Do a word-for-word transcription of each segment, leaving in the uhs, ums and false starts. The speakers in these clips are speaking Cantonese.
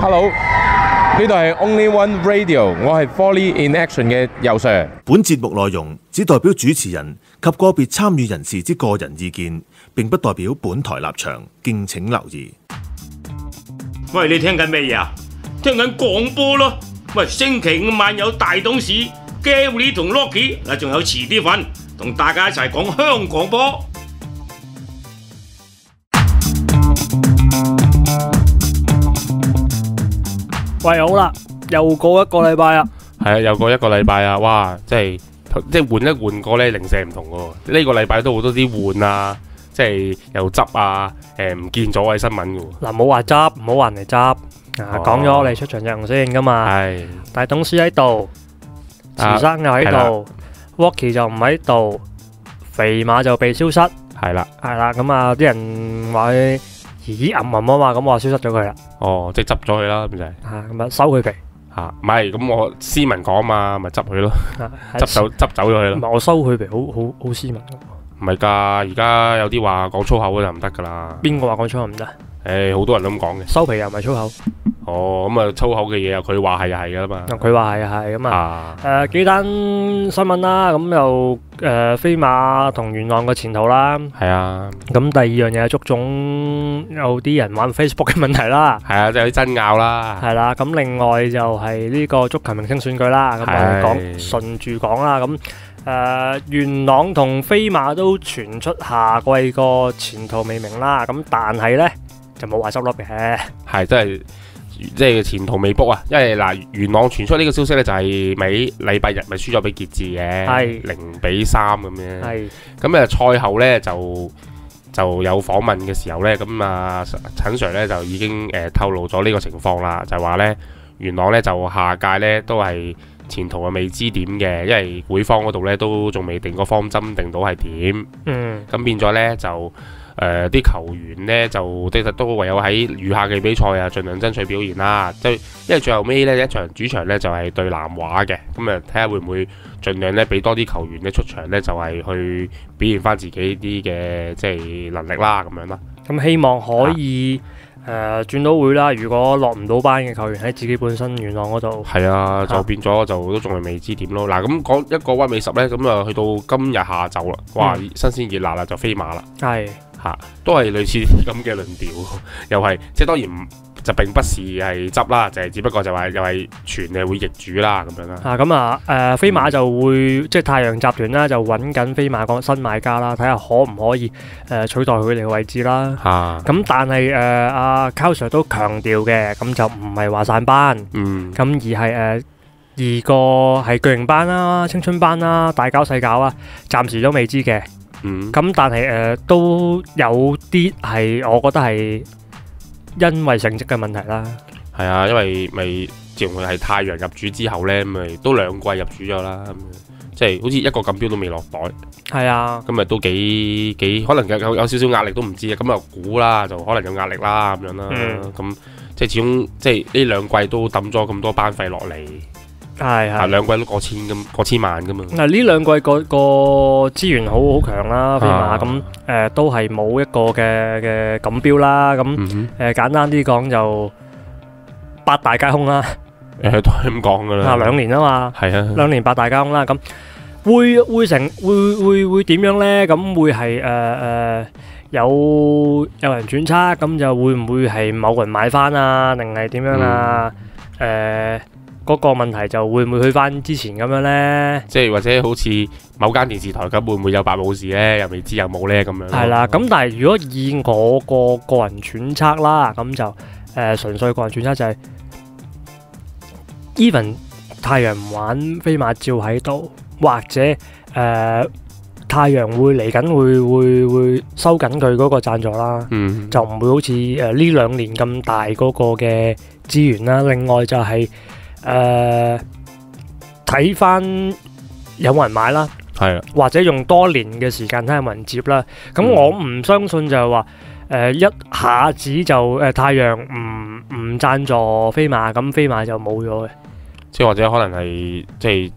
Hello，呢度係 Only One Radio，我係 Folly in Action 嘅游 Sir。 本節目內容只代表主持人及個別參與人士之個人意見，並不代表本台立場，敬請留意。 喂，你聽緊咩嘢啊？聽緊廣播咯。喂，星期五晚有大董事 Gary 同 Rocky， 嗱，仲有遲啲份，同大家一齊講香港波。 喂，好啦，又過一個禮拜啊。 係啊，又過一個禮拜啊！哇，即係即係換一換過咧，零舍唔同喎。呢個禮拜都好多啲換啊，即係又執啊，誒唔見咗嘅新聞嘅喎。 嗱，冇話執，唔好話人哋執。啊，講咗我哋出場陣容先噶嘛。 係。 大董事喺度，池生又喺度 ，Rocky 就唔喺度，肥馬就被消失。 係啦。 係啦，咁啊啲人話佢咦揞揞啊嘛，咁我消失咗佢啦。 哦，即係執咗佢啦，咁就係。 嚇，咁啊收佢皮。 嚇，唔係，咁我斯文講嘛，咪執佢咯，執走執走咗佢咯。 唔係我收佢皮，好好好斯文。 唔係㗎，而家有啲話講粗口就唔得㗎啦。 邊個話講粗口唔得？ 誒，好多人都咁講嘅。 收皮又唔係粗口。 哦，咁啊粗口嘅嘢又佢話係又係㗎啦嘛。 佢話係係咁啊。誒幾單新聞啦，咁又誒飛馬同元朗嘅前途啦。 係啊。 咁第二樣嘢係足總有啲人玩 Facebook 嘅問題啦。 係啊，即係有啲爭拗啦。 係啦，咁另外就係呢個足球明星選舉啦。咁我哋講順住講啦。咁誒元朗同飛馬都傳出下季個前途未明啦。咁但係咧就冇話執笠嘅。 係真係。即係前途未卜啊！因為嗱，元朗傳出呢個消息咧，就係尾禮拜日咪輸咗俾傑志嘅，零比三咁樣。係咁啊，賽後咧就就有訪問嘅時候咧，咁啊陳 Sir 咧就已經誒透露咗呢個情況啦，就話咧元朗咧就下屆咧都係前途係未知點嘅，因為會方嗰度咧都仲未定個方針，定到係點。嗯，咁變咗咧就。誒啲、呃、球員呢，就其實都唯有喺餘下嘅比賽啊，盡量爭取表現啦。即係因為最後尾呢一場主場呢，就係、是、對南華嘅，咁啊睇下會唔會盡量呢俾多啲球員呢出場呢，就係、是、去表現翻自己啲嘅即係能力啦，咁樣啦。 咁希望可以誒、啊呃、轉到會啦。如果落唔到班嘅球員喺自己本身元朗嗰度，係啊，就變咗就都仲係未知點咯。嗱，咁講一個屈尾十呢，咁啊去到今日下晝啦，哇！嗯、新鮮熱辣啦，就飛馬啦。係。嚇，都係類似咁嘅論調，又係即係當然唔就並不是係執啦，就係只不過就話又係傳係會易主啦咁樣啦。啊，咁啊誒飛馬就會即係太陽集團啦，就揾緊飛馬個新買家啦，睇下可唔可以誒、呃、取代佢哋嘅位置啦。嚇、啊，咁但係誒阿 Carl Sir 都強調嘅，咁就唔係話散班，嗯，咁而係誒。呃而個係巨型班啦、青春班啦、大搞細搞啊，暫時都未知嘅。嗯，咁但係誒、呃、都有啲係，我覺得係因為成績嘅問題啦。 係啊，因為咪自從佢係太陽入主之後咧，咪都兩季入主咗啦，即係好似一個錦標都未落袋。係啊，咁咪都幾幾可能有有，有少少壓力都唔知啊。咁又估啦，就可能有壓力啦咁樣啦。咁、嗯、即係始終即係呢兩季都抌咗咁多班費落嚟。係係，兩季都過千咁，過千萬噶嘛。嗱，呢兩季個個資源好好強啦，飛馬咁誒都係冇一個嘅嘅錦標啦。咁誒簡單啲講就八大皆空啦。誒都係咁講噶啦。啊，兩年啊嘛。係啊。兩年八大皆空啦。咁會會成會會會點樣咧？咁會係誒誒有有人揣測，咁就會唔會係某人買翻啊？定係點樣啊？誒。嗰個問題就會唔會去翻之前咁樣呢？即係或者好似某間電視台咁，會唔會有白武士呢？又未知有冇呢咁樣。係啦，咁但係如果以我個個人揣測啦，咁就誒純粹個人揣測就係 even 太陽唔玩飛馬照喺度，或者誒、呃、太陽會嚟緊會會會收緊佢嗰個贊助啦，嗯、就唔會好似誒呢兩年咁大嗰個嘅資源啦。另外就係、是。誒睇翻有冇人買啦，係啊，或者用多年嘅時間睇下有冇人接啦。咁、嗯、我唔相信就係話誒一下子就誒、呃、太陽唔唔贊助飛馬，咁飛馬就冇咗嘅。即係或者可能係即係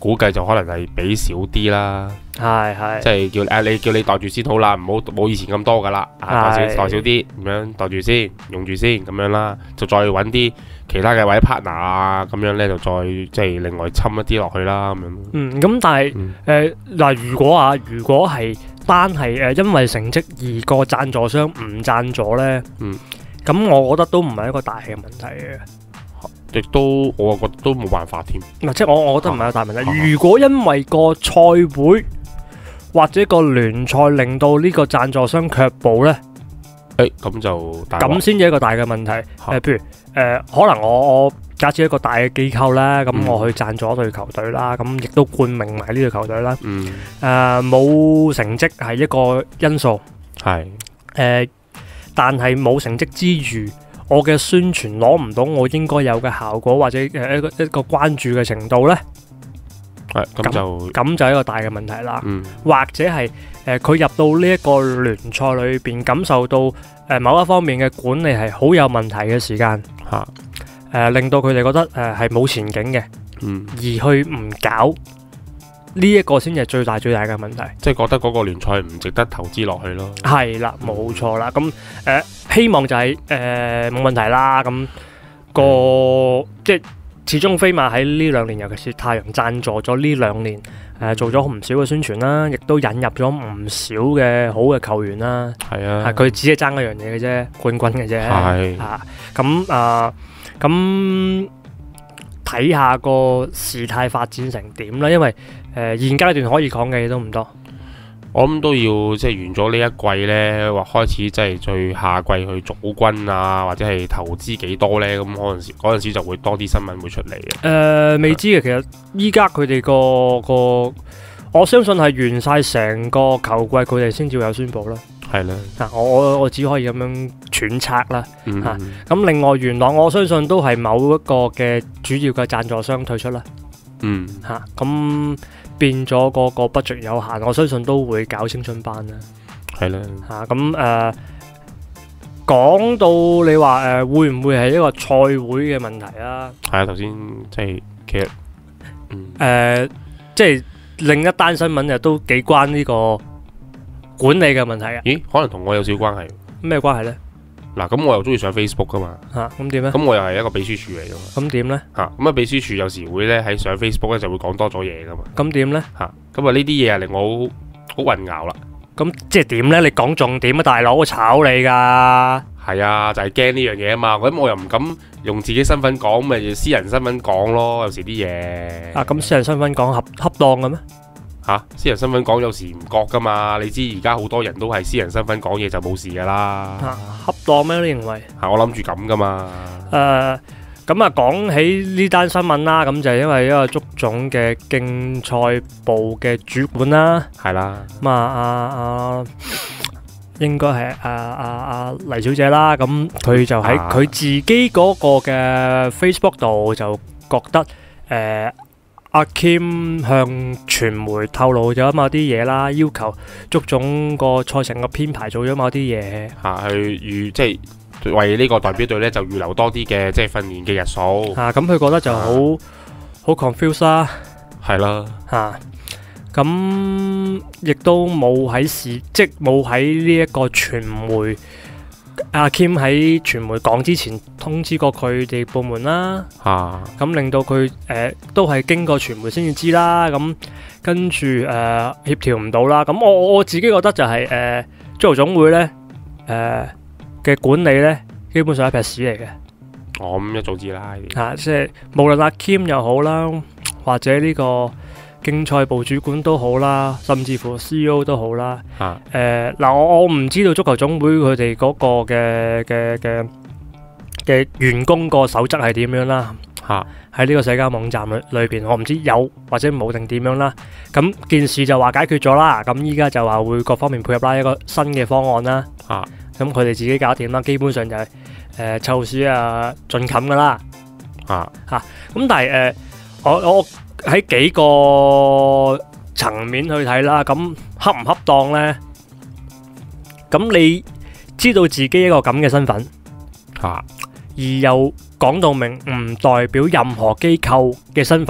估計就可能係俾少啲啦。 係係， 即係叫誒你叫你袋住先好啦，唔好冇以前咁多噶啦，袋少袋少啲咁樣袋住先，用住先咁樣啦，就再揾啲其他嘅或者 partner 啊咁樣咧，就再即係另外侵一啲落去啦咁樣。 嗯，咁但係誒嗱，如果啊，如果係單係誒因為成績而個贊助商唔贊助咧，嗯，咁我覺得都唔係一個大嘅問題嘅。 亦都我覺得都冇辦法添。 嗱，即係我我覺得唔係一個大問題。啊、如果因為個賽會或者個聯賽令到呢個贊助商卻步咧， 誒咁、欸、就咁先至一個大嘅問題。誒、啊，譬如誒、呃，可能我我假設一個大嘅機構啦，咁、嗯、我去贊助一隊球隊啦，咁亦都冠名埋呢隊球隊啦。嗯。誒、呃，冇成績係一個因素。係。誒、呃，但係冇成績之餘，我嘅宣傳攞唔到我應該有嘅效果，或者誒一個一個關注嘅程度咧。 係咁就咁就係一個大嘅問題啦，嗯、或者係誒佢入到呢一個聯賽裏邊，感受到誒、呃、某一方面嘅管理係好有問題嘅時間，嚇誒、呃、令到佢哋覺得誒係冇前景嘅，嗯、而去唔搞呢一、這個先係最大最大嘅問題， 即係覺得嗰個聯賽唔值得投資落去咯。 係啦，冇錯啦，咁誒、呃、希望就係誒冇問題啦，咁、那個、嗯、即係。始終飛馬喺呢兩年，尤其是太陽贊助咗呢兩年，誒、呃、做咗唔少嘅宣傳啦，亦都引入咗唔少嘅好嘅球員啦。係啊，佢只係爭一樣嘢嘅啫，冠軍嘅啫。係啊，咁啊，咁睇下個事態發展成點啦。因為誒、呃、現階段可以講嘅嘢都唔多。 我諗都要即係完咗呢一季呢，或開始即係最下季去組軍啊，或者係投資幾多呢？咁嗰陣時嗰陣時就會多啲新聞會出嚟嘅。誒、 呃，未知嘅，其實依家佢哋個個，我相信係完晒成個球季，佢哋先至會有宣布啦。係啦，嗱，我我我只可以咁樣揣測啦。嗯、啊，咁另外元朗，我相信都係某一個嘅主要嘅贊助商退出啦。嗯，吓咁、啊。變咗個個 budget 有限，我相信都會搞青春班啦。係啦，嚇咁誒講到你話誒、呃、會唔會係一個賽會嘅問題啊？ 係啊，頭先即係其實誒、嗯呃、即係另一單新聞就都幾關呢個管理嘅問題啊。 咦？可能同我有少關係。 咩關係咧？ 嗱，咁我又中意上 Facebook 噶嘛， 嚇咁點咧？ 咁我又係一個秘書處嚟噶嘛， 咁點咧？ 嚇咁啊，秘書處有時會咧喺上 Facebook 咧就會講多咗嘢噶嘛， 咁點咧？ 嚇咁啊，呢啲嘢啊令我好好混淆啦。 咁即係點咧？你講重點啊，大佬，我炒你㗎。 係啊，就係驚呢樣嘢啊嘛，咁我又唔敢用自己身份講，咪私人身份講咯。有時啲嘢啊，咁私人身份講合恰當嘅咩？ 吓、啊，私人身份講有時唔覺噶嘛，你知而家好多人都係私人身份講嘢就冇事噶啦。 啊，恰當咩？你認為？ 係、啊、我諗住咁噶嘛。 誒、呃，咁啊，講起呢單新聞啦，咁就係因為一個足總嘅競賽部嘅主管啦，係啦，咁啊啊啊，應該係啊啊啊黎小姐啦，咁佢就喺佢自己嗰個嘅 Facebook 度就覺得誒。呃阿 Kim 向傳媒透露咗某啲嘢啦，要求足總個賽程個編排做咗某啲嘢嚇，去預即係為呢個代表隊咧就預留多啲嘅即係訓練嘅日數嚇，咁佢覺得就好好 confuse 啦， 係啦嚇，咁亦都冇喺事，即係冇喺呢一個傳媒。阿 Kim 喺傳媒講之前通知過佢哋部門啦，咁、啊、令到佢誒、呃、都係經過傳媒先至知啦，咁跟住誒協調唔到啦，咁我我自己覺得就係誒足球總會咧誒嘅管理咧基本上係一撇屎嚟嘅。 我咁一早知啦， 嚇，即係無論阿 Kim 又好啦，或者呢、這個。競賽部主管都好啦，甚至乎 C E O 都好啦。誒、啊，嗱、呃，我我唔知道足球總會佢哋嗰個嘅嘅嘅嘅員工個守則係點樣啦。嚇、啊，喺呢個社交網站裏裏邊，我唔知有或者冇定點樣啦。咁件事就話解決咗啦。咁依家就話會各方面配合啦，一個新嘅方案啦。嚇、啊，咁佢哋自己搞掂啦，基本上就係誒湊屎啊盡冚噶啦。嚇嚇，咁但係誒、呃、我我。喺幾個層面去睇啦，咁恰唔恰當呢？咁你知道自己一個咁嘅身份，啊，而又講到明唔代表任何機構嘅身份，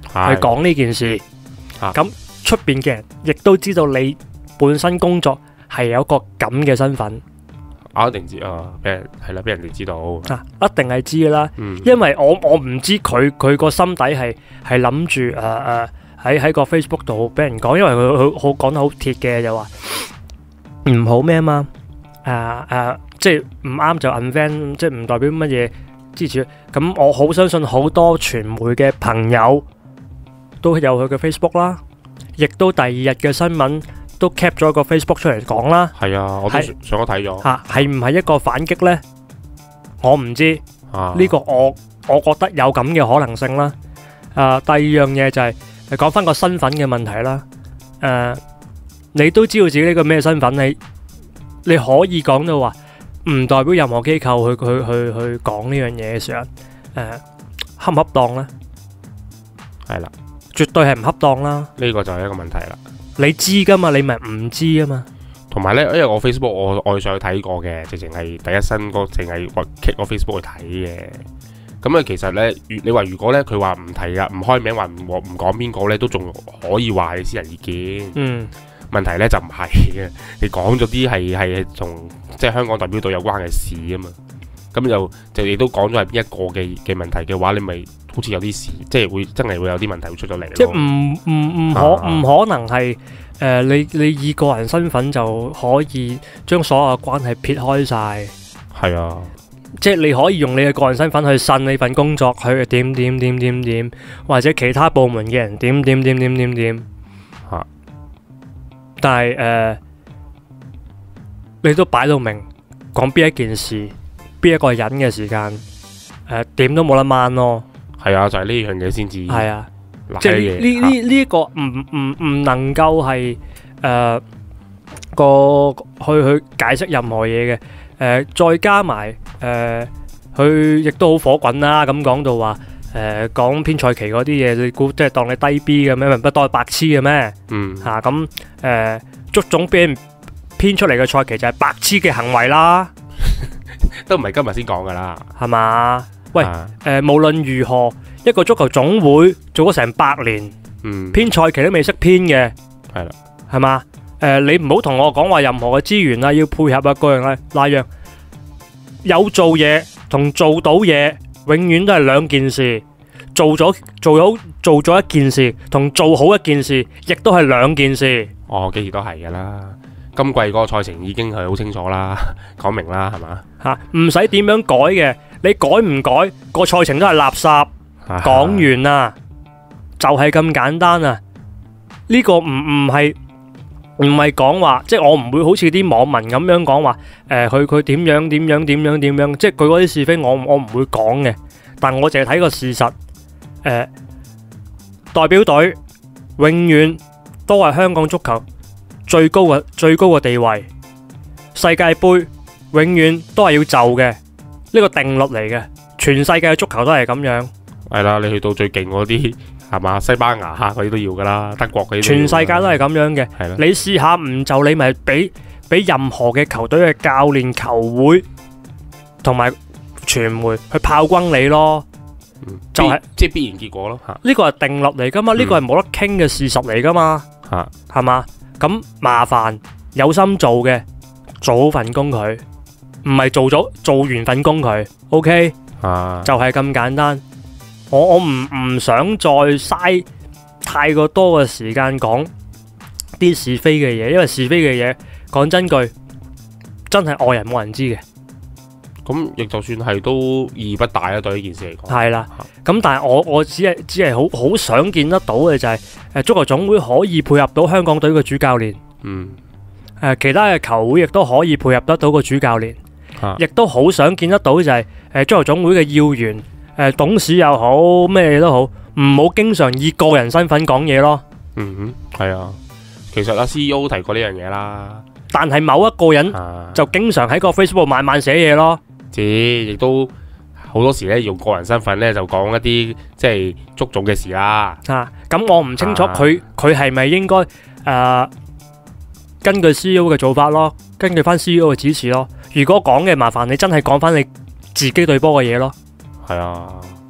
去講呢件事。咁出邊嘅人亦都知道你本身工作係有個咁嘅身份。 我一定知啊，俾人係啦，俾人哋知道啊，一定係知噶啦。嗯、因為我我唔知佢佢個心底係係諗住誒誒喺喺個 Facebook 度俾人講，因為佢佢好講得好鐵嘅，就話唔好咩啊嘛，誒、啊、誒、啊，即係唔啱就 unfriend， 即係唔代表乜嘢支持。咁我好相信好多傳媒嘅朋友都有佢嘅 Facebook 啦，亦都第二日嘅新聞都 cap 咗個 Facebook 出嚟講啦。 係啊，我都上咗睇咗。 嚇，係唔係一個反擊呢？我唔知。呢、啊、個我我覺得有咁嘅可能性啦。誒、啊，第二樣嘢就係、是、講翻個身份嘅問題啦。誒、啊，你都知道自己呢個咩身份，你你可以講到話，唔代表任何機構去去去去講呢樣嘢嘅時候，誒、啊，恰唔恰當呢？ 係啦， 絕對係唔恰當啦。 呢個就係一個問題啦。你知噶嘛？你咪唔知啊嘛。 同埋咧，因為我 Facebook 我我上去睇過嘅，直情係第一身個，淨係我 click 我 Facebook 去睇嘅。咁啊，其實咧，你話如果咧佢話唔提噶，唔開名話唔唔講邊個咧，都仲可以話你私人意見。嗯。問題咧就唔係嘅，你講咗啲係係同即係香港代表隊有關嘅事啊嘛。咁就就亦都講咗係邊一個嘅嘅問題嘅話，你咪好似有啲事，即係會真係會有啲問題會出咗嚟。即係唔唔唔可唔、啊、可能係誒、呃、你你以個人身份就可以將所有嘅關係撇開晒。係啊，即係你可以用你嘅個人身份去信你份工作，去點點點點點，或者其他部門嘅人點點點點點點嚇。但係誒、呃，你都擺到明講邊一件事。邊一個人嘅時間，誒點都冇得掹咯。係啊，就係呢樣嘢先至。係啊，即係呢呢呢一個唔唔唔能夠係誒個去去解釋任何嘢嘅。誒再加埋誒，佢亦都好火滾啦。咁講到話誒講編賽期嗰啲嘢，你估即係當你低 B 嘅咩？唔當係白痴嘅咩？嗯。嚇咁誒，足總俾人編出嚟嘅賽期就係白痴嘅行為啦。都唔係今日先講噶啦，係嘛？喂，誒、啊呃，無論如何，一個足球總會做咗成百年，嗯，編賽期都未識編嘅，係啦，係嘛？誒、呃，你唔好同我講話任何嘅資源啊，要配合啊，嗰樣啊，那樣，有做嘢同做到嘢，永遠都係兩件事。做咗做咗做咗一件事，同做好一件事，亦都係兩件事。哦，幾時都係噶啦。今季嗰個賽程已經係好清楚啦，講明啦，係嘛？嚇，唔使點樣改嘅，你改唔改個賽程都係垃圾。講完啦，就係咁簡單啊！呢個唔唔係唔係講話，即係我唔會好似啲網民咁樣講話，誒佢佢點樣點樣點樣點樣，即係佢嗰啲是非，我我唔會講嘅。但我淨係睇個事實，誒代表隊永遠都係香港足球最高嘅最高嘅地位，世界盃永遠都係要就嘅，呢個定律嚟嘅，全世界嘅足球都係咁樣。係啦，你去到最勁嗰啲係嘛，西班牙嚇嗰啲都要噶啦，德國嗰啲。全世界都係咁樣嘅。係啦，你試下唔就你咪俾俾任何嘅球隊嘅教練、球會同埋傳媒去炮轟你咯。嗯、就係、是、即係必然結果咯。呢個係定律嚟噶嘛，呢、嗯、個係冇得傾嘅事實嚟噶嘛。嚇係嘛？咁麻煩有心做嘅做好份工佢，唔係做咗做完份工佢 ，OK，啊，就係咁簡單。我我唔唔想再嘥太過多嘅時間講啲是非嘅嘢，因為是非嘅嘢講真句真係外人冇人知嘅。咁亦就算係都意義不大啊，對呢件事嚟講。係啦，咁但係我我只係只係好好想見得到嘅就係誒足球總會可以配合到香港隊嘅主教練，嗯，誒其他嘅球會亦都可以配合得到個主教練，亦都好想見得到就係誒足球總會嘅要員，誒董事又好咩嘢都好，唔好經常以個人身份講嘢咯。嗯哼，係啊，其實阿 C E O 提過呢樣嘢啦，但係某一個人就經常喺個 Facebook 慢慢寫嘢咯。知，亦都好多時咧用個人身份咧就講一啲即係足總嘅事啦。啊，咁我唔清楚佢佢係咪應該誒、呃、根據 C E O 嘅做法咯，根據翻 C E O 嘅指示咯。如果講嘅麻煩你真係講翻你自己對波嘅嘢咯。係啊，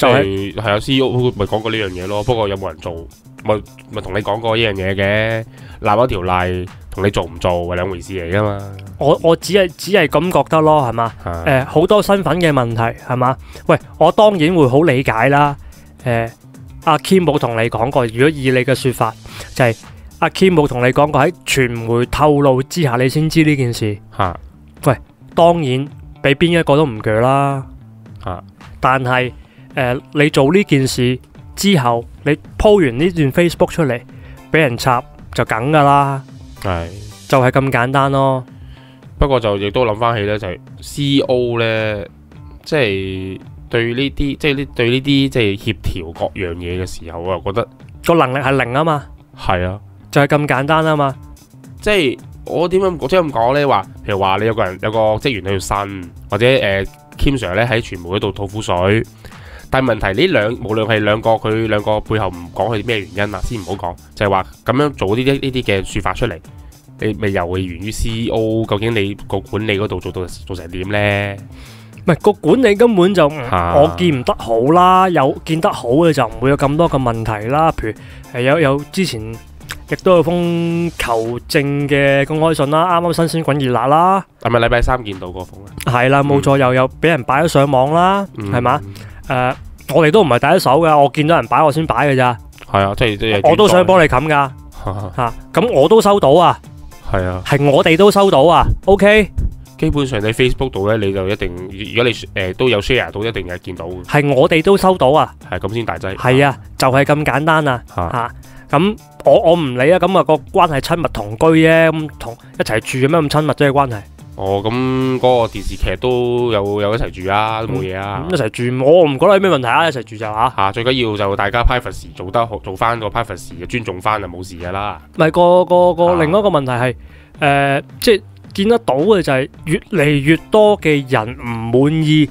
就係係啊 C E O 咪講過呢樣嘢咯，不過有冇人做？咪咪同你講過呢樣嘢嘅，立咗條例同你做唔做係兩回事嚟噶嘛。 我我只係只係咁覺得咯，係嘛？誒好、呃、多身份嘅問題係嘛？喂，我當然會好理解啦。誒、呃，阿 Kim 冇同你講過，如果以你嘅説法，就係、是、阿 Kim 冇同你講過喺傳媒透露之下，你先知呢件事。嚇、啊！喂，當然俾邊一個都唔鋸啦。嚇、啊！但係誒、呃，你做呢件事之後，你鋪完呢段 Facebook 出嚟，俾人插就梗噶啦，係就係咁簡單咯。 不過就亦都諗翻起咧，就係 C E O 咧，即係對呢啲，即係呢對呢啲，即係協調各樣嘢嘅時候，我又覺得個能力係零啊嘛。係啊，就係咁簡單啊嘛。 即係我點樣即係咁講咧？話譬如話你有個人有個職員喺度呻，或者誒、呃、Kim Sir 咧喺傳媒嗰度吐苦水。但係問題呢兩無論係兩個佢兩個背後唔講佢咩原因啦，先唔好講，就係話咁樣做呢啲呢啲嘅説法出嚟，你咪又會源於 C E O， 究竟你個管理嗰度做到做成點呢？ 唔係個管理根本就、啊、我見唔得好啦，有見得好嘅就唔會有咁多嘅問題啦。譬如係有有之前亦都有封求證嘅公開信啦，啱啱新鮮滾熱辣啦。 係咪禮拜三見到嗰封啊？ 係啦，冇錯，嗯、又有俾人擺咗上網啦，係嘛、嗯？誒、呃，我哋都唔係第一手㗎，我見到人擺我先擺㗎咋。係啊，即係即係。我都想幫你冚㗎，嚇，咁我都收到啊。係啊，係我哋都收到啊。OK。 基本上你 Facebook 度咧，你就一定，如果你誒、呃、都有 share 到，一定係見到嘅。 係我哋都收到啊。 係咁先大劑。 係啊，就係、是、咁簡單啊。嚇、啊，咁、啊、我我唔理啊，咁、那、啊個關係親密同居啫，咁同一齊住有咩咁親密啫關係？ 哦，咁嗰個電視劇都有有一齊住啊，都冇嘢啊、嗯。一齊住，我唔覺得有咩問題啊，一齊住就嚇。嚇、 啊，最緊要就大家 privacy 做得好，做翻個 privacy 尊重翻就冇事㗎啦。 唔係個個個另外一個問題係誒、呃，即係見得到嘅就係越嚟越多嘅人唔滿意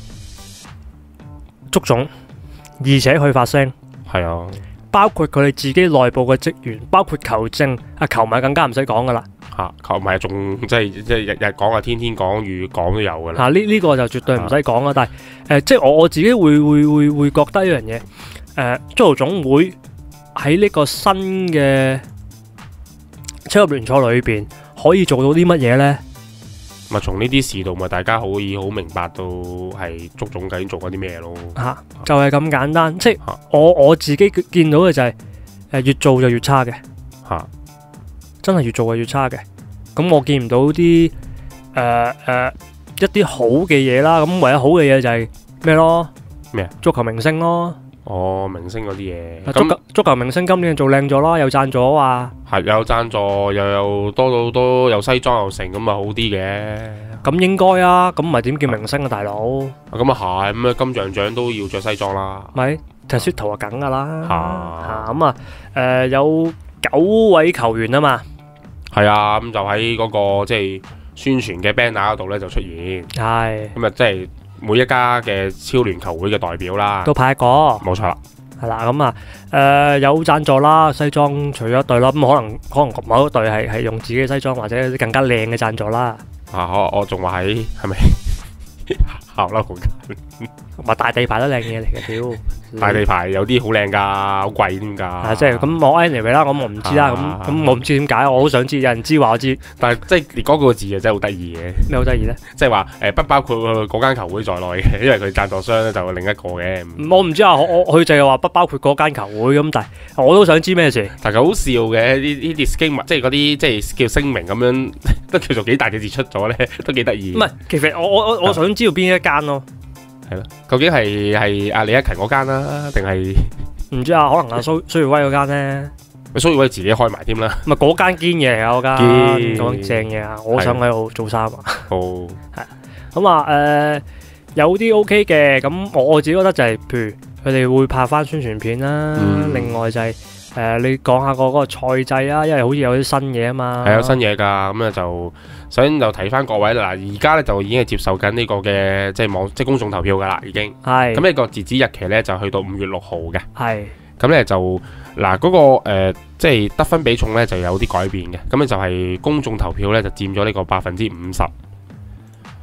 足總，而且去發聲。係啊，包括佢哋自己內部嘅職員，包括球證啊，球迷更加唔使講㗎啦。 嚇，球迷仲即係即係日日講啊，天天講，月講都有㗎啦。嚇， 呢呢個就絕對唔使講啦。但係誒、呃，即係我我自己會會會會覺得一樣嘢，誒、呃，足球總會喺呢個新嘅超級聯賽裏邊可以做到啲乜嘢咧？ 咪從呢啲事度，咪大家可以好明白到係足總究竟做緊啲咩咯？嚇、啊，就係、是、咁簡單。即係我我自己見到嘅就係、是、誒，越做就越差嘅。嚇、啊，真係越做就越差嘅。咁我見唔到啲誒誒一啲好嘅嘢啦，咁唯一好嘅嘢就係咩咯？咩啊？足球明星咯。哦，明星嗰啲嘢。足球足球明星今年做靚咗啦，有贊助啊。係有贊助，又有多到多，有西裝又成，咁咪好啲嘅。咁應該啊，咁咪點叫明星啊，大佬？咁啊係，咁啊金像獎都要着西裝啦。咪踢雪圖啊，梗噶啦。嚇咁啊誒有九位球員啊嘛。係啊，咁就喺嗰個即係宣傳嘅 banner 嗰度咧就出現，係咁啊，即係每一家嘅超聯球會嘅代表啦，都派一個，冇錯啦，係啦，咁啊，誒有贊助啦，西裝除咗一隊啦，咁可能可能某一隊係係用自己嘅西裝或者啲更加靚嘅贊助啦，啊，我我仲話喺係咪校啦嗰間，話大地牌都靚嘢嚟嘅，屌！大地牌有啲好靚噶，好貴添噶。啊，即係咁我 anyway 啦，咁我唔知啦，咁咁我唔知點解，我好想知，有人知話我知。但係即係你嗰個字啊，真係好得意嘅。咩好得意咧？即係話誒，不包括嗰間球會在內嘅，因為佢贊助商咧就另一個嘅。我唔知啊，我我佢就係話不包括嗰間球會咁，但係我都想知咩事。但係好笑嘅呢呢啲 disclaimer，即係嗰啲即係叫聲明咁樣，都叫做幾大嘅字出咗咧，都幾得意。唔係，其實我我我我想知道邊一間咯。係咯，究竟係係阿李克勤嗰間啦，定係唔知啊？可能阿蘇蘇耀威嗰間咧，蘇耀威自己開埋添啦。唔係嗰間堅嘢嚟噶，嗰間講正嘢啊！我想喺度做衫啊。好係咁啊，誒，有啲 OK 嘅，咁我我自己覺得就係，譬如佢哋會拍翻宣傳片啦。另外就係誒，你講下個嗰個賽制啊，因為好似有啲新嘢啊嘛。係有新嘢噶，咁咧就。首先就提翻各位啦，嗱而家咧就已經係接受緊呢個嘅即係網即係公眾投票噶啦，已經係咁呢個截止日期咧就去到五月六號嘅，係咁咧就嗱嗰、嗰個誒、呃、即係得分比重咧就有啲改變嘅，咁咧就係公眾投票咧就佔咗呢個百分之五十，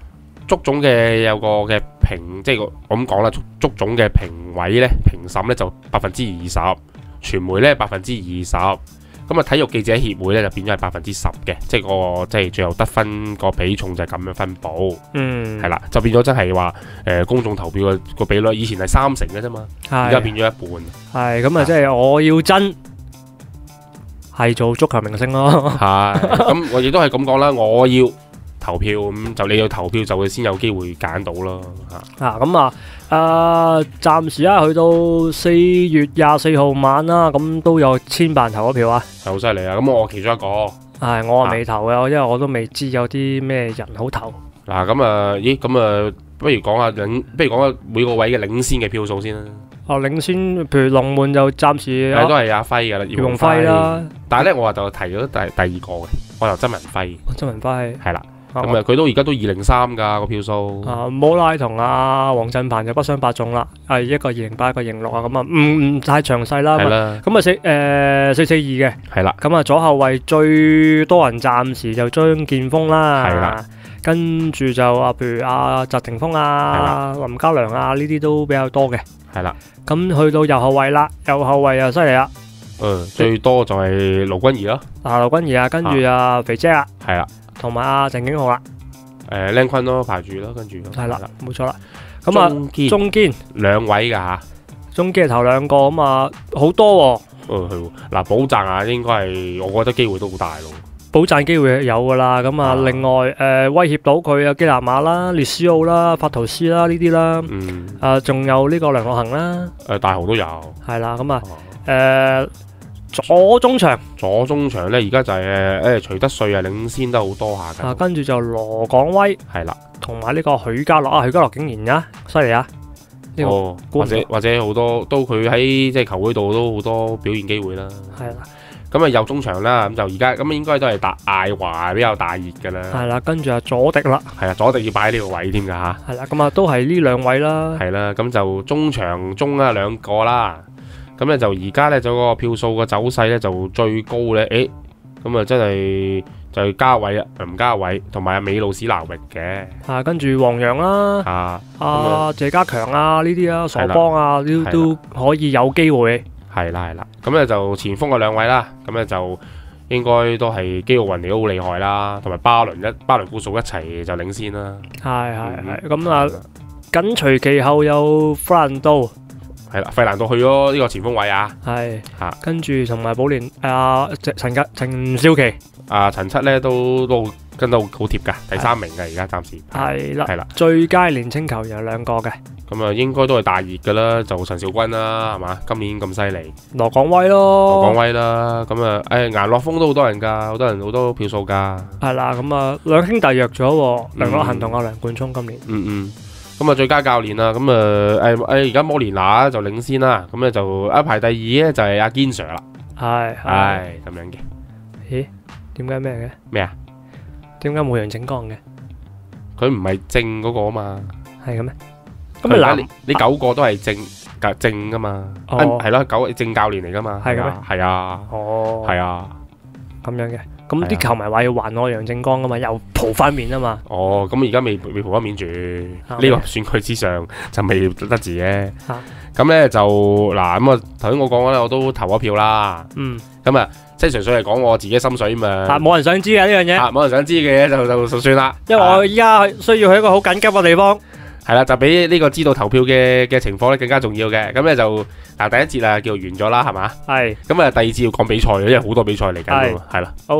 足總嘅有個嘅評，即係我咁講啦，足足總嘅評委咧、評審咧就百分之二十，傳媒咧百分之二十，咁啊體育記者協會咧就變咗係百分之十嘅，即係個即係最後得分個比重就係咁樣分佈。嗯，係啦，就變咗真係話誒公眾投票個個比率，以前係三成嘅啫嘛，而家變咗一半。係咁啊，即係我要真係做足球明星咯。係，咁我亦都係咁講啦，我要投票，咁就你要投票就會先有機會揀到咯。啊，咁啊，誒，暫時啊去到四月廿四號晚啦，咁都有千萬人投咗票啊，係好犀利啊！咁我其中一個，係我啊未投嘅，因為我都未知有啲咩人好投。嗱，咁啊，咦，咁啊，不如講下領，不如講下每個位嘅領先嘅票數先啦。哦，領先，譬如龍門就暫時都係阿輝噶啦，葉鴻輝啦。但係咧，我話就提咗第第二個嘅，我就曾文輝。曾文輝係啦。咁啊，佢都而家都二零三噶個票數。啊，摩拉同阿黃振鵬就不相伯仲啦，係一個二零八，一個二零六啊，咁啊，唔唔太詳細啦。係啦。咁啊四誒四四二嘅。係啦。咁啊左後衛最多人暫時就張建峰啦。係啦。跟住就啊，譬如阿澤霆鋒啊、林嘉良啊呢啲都比較多嘅。係啦。咁去到右後衛啦，右後衛又犀利啦。誒，最多就係盧君儀咯。啊，盧君儀啊，跟住啊肥姐啊。係啦。同埋阿鄭景浩啦，誒靚坤咯排住咯，跟住係啦，冇錯啦。咁啊，中堅兩位噶吓，中堅係頭兩個咁啊，好多。誒係，嗱保贊啊，應該係我覺得機會都好大咯。保贊機會有噶啦，咁啊，另外誒威脅到佢啊基納馬啦、列斯奧啦、法圖斯啦呢啲啦，嗯，誒仲有呢個梁樂恒啦，誒大豪都有，係啦，咁啊，誒。左中場，左中場咧，而家就係誒誒徐德瑞啊，領先得好多下嘅。啊，跟住就羅廣威，係啦，同埋呢個許家樂啊，許家樂竟然啊，犀利啊！呢個哦，或者或者好多都佢喺即係球會度都好多表現機會啦。係啦，咁啊右中場啦，咁就而家咁應該都係大艾華比較大熱嘅啦。係啦，跟住啊佐迪啦，係啊，佐迪要擺喺呢個位添㗎嚇。係啦，咁啊都係呢兩位啦。係啦，咁就中場中啊兩個啦。咁咧就而家咧就個票數個走勢咧就最高咧，誒，咁啊真係就係嘉偉啊，林嘉偉同埋阿美路史拿域嘅，啊跟住黃洋啦，啊阿謝家強啊呢啲啊，傻邦啊都都可以有機會，係啦係啦，咁咧就前鋒嘅兩位啦，咁咧就應該都係基奧雲尼都好厲害啦，同埋巴倫一巴倫富數一齊就領先啦，係係係，咁啊緊隨其後有弗蘭道。係啦，費蘭道去咗呢個前鋒位啊，係吓，跟住同埋寶蓮阿陳吉陳少琪，阿陳七咧都都跟得好貼噶，第三名嘅而家暫時係啦，係啦，最佳年青球員有兩個嘅，咁啊應該都係大熱噶啦，就陳肇鈞啦，係嘛，今年咁犀利，羅廣威咯，羅廣威啦，咁啊誒顏樂峰都好多人噶，好多人好多票數噶，係啦，咁啊兩兄弟弱咗，梁樂恒同阿梁冠聰今年，嗯嗯。咁啊，最佳教練啦，咁啊，誒誒，而家摩連拿就領先啦，咁咧就一排第二咧就係阿堅 Sir 啦，係係咁樣嘅。咦？點解咩嘅？咩啊？點解冇楊正剛嘅？佢唔係正嗰個啊嘛。係嘅咩？咁啊，嗱，呢九個都係正教正噶嘛？哦，係咯，九正教練嚟噶嘛？係嘅咩？係啊。哦。係啊。咁樣嘅。咁啲球迷話要還我楊正剛噶嘛，又蒲翻面啊嘛。哦，咁而家未未蒲翻面住，呢個選舉之上就未得字嘅。咁咧就嗱，咁啊頭先我講咧，我都投咗票啦。嗯。咁啊，即係純粹係講我自己心水嘛。啊，冇人想知嘅呢樣嘢。啊，冇人想知嘅嘢就就就算啦。因為我依家需要去一個好緊急嘅地方。係啦，就比呢個知道投票嘅嘅情況咧更加重要嘅。咁咧就嗱第一節啊叫完咗啦，係嘛？係。咁啊第二節要講比賽嘅，因為好多比賽嚟緊㗎嘛。係啦。好。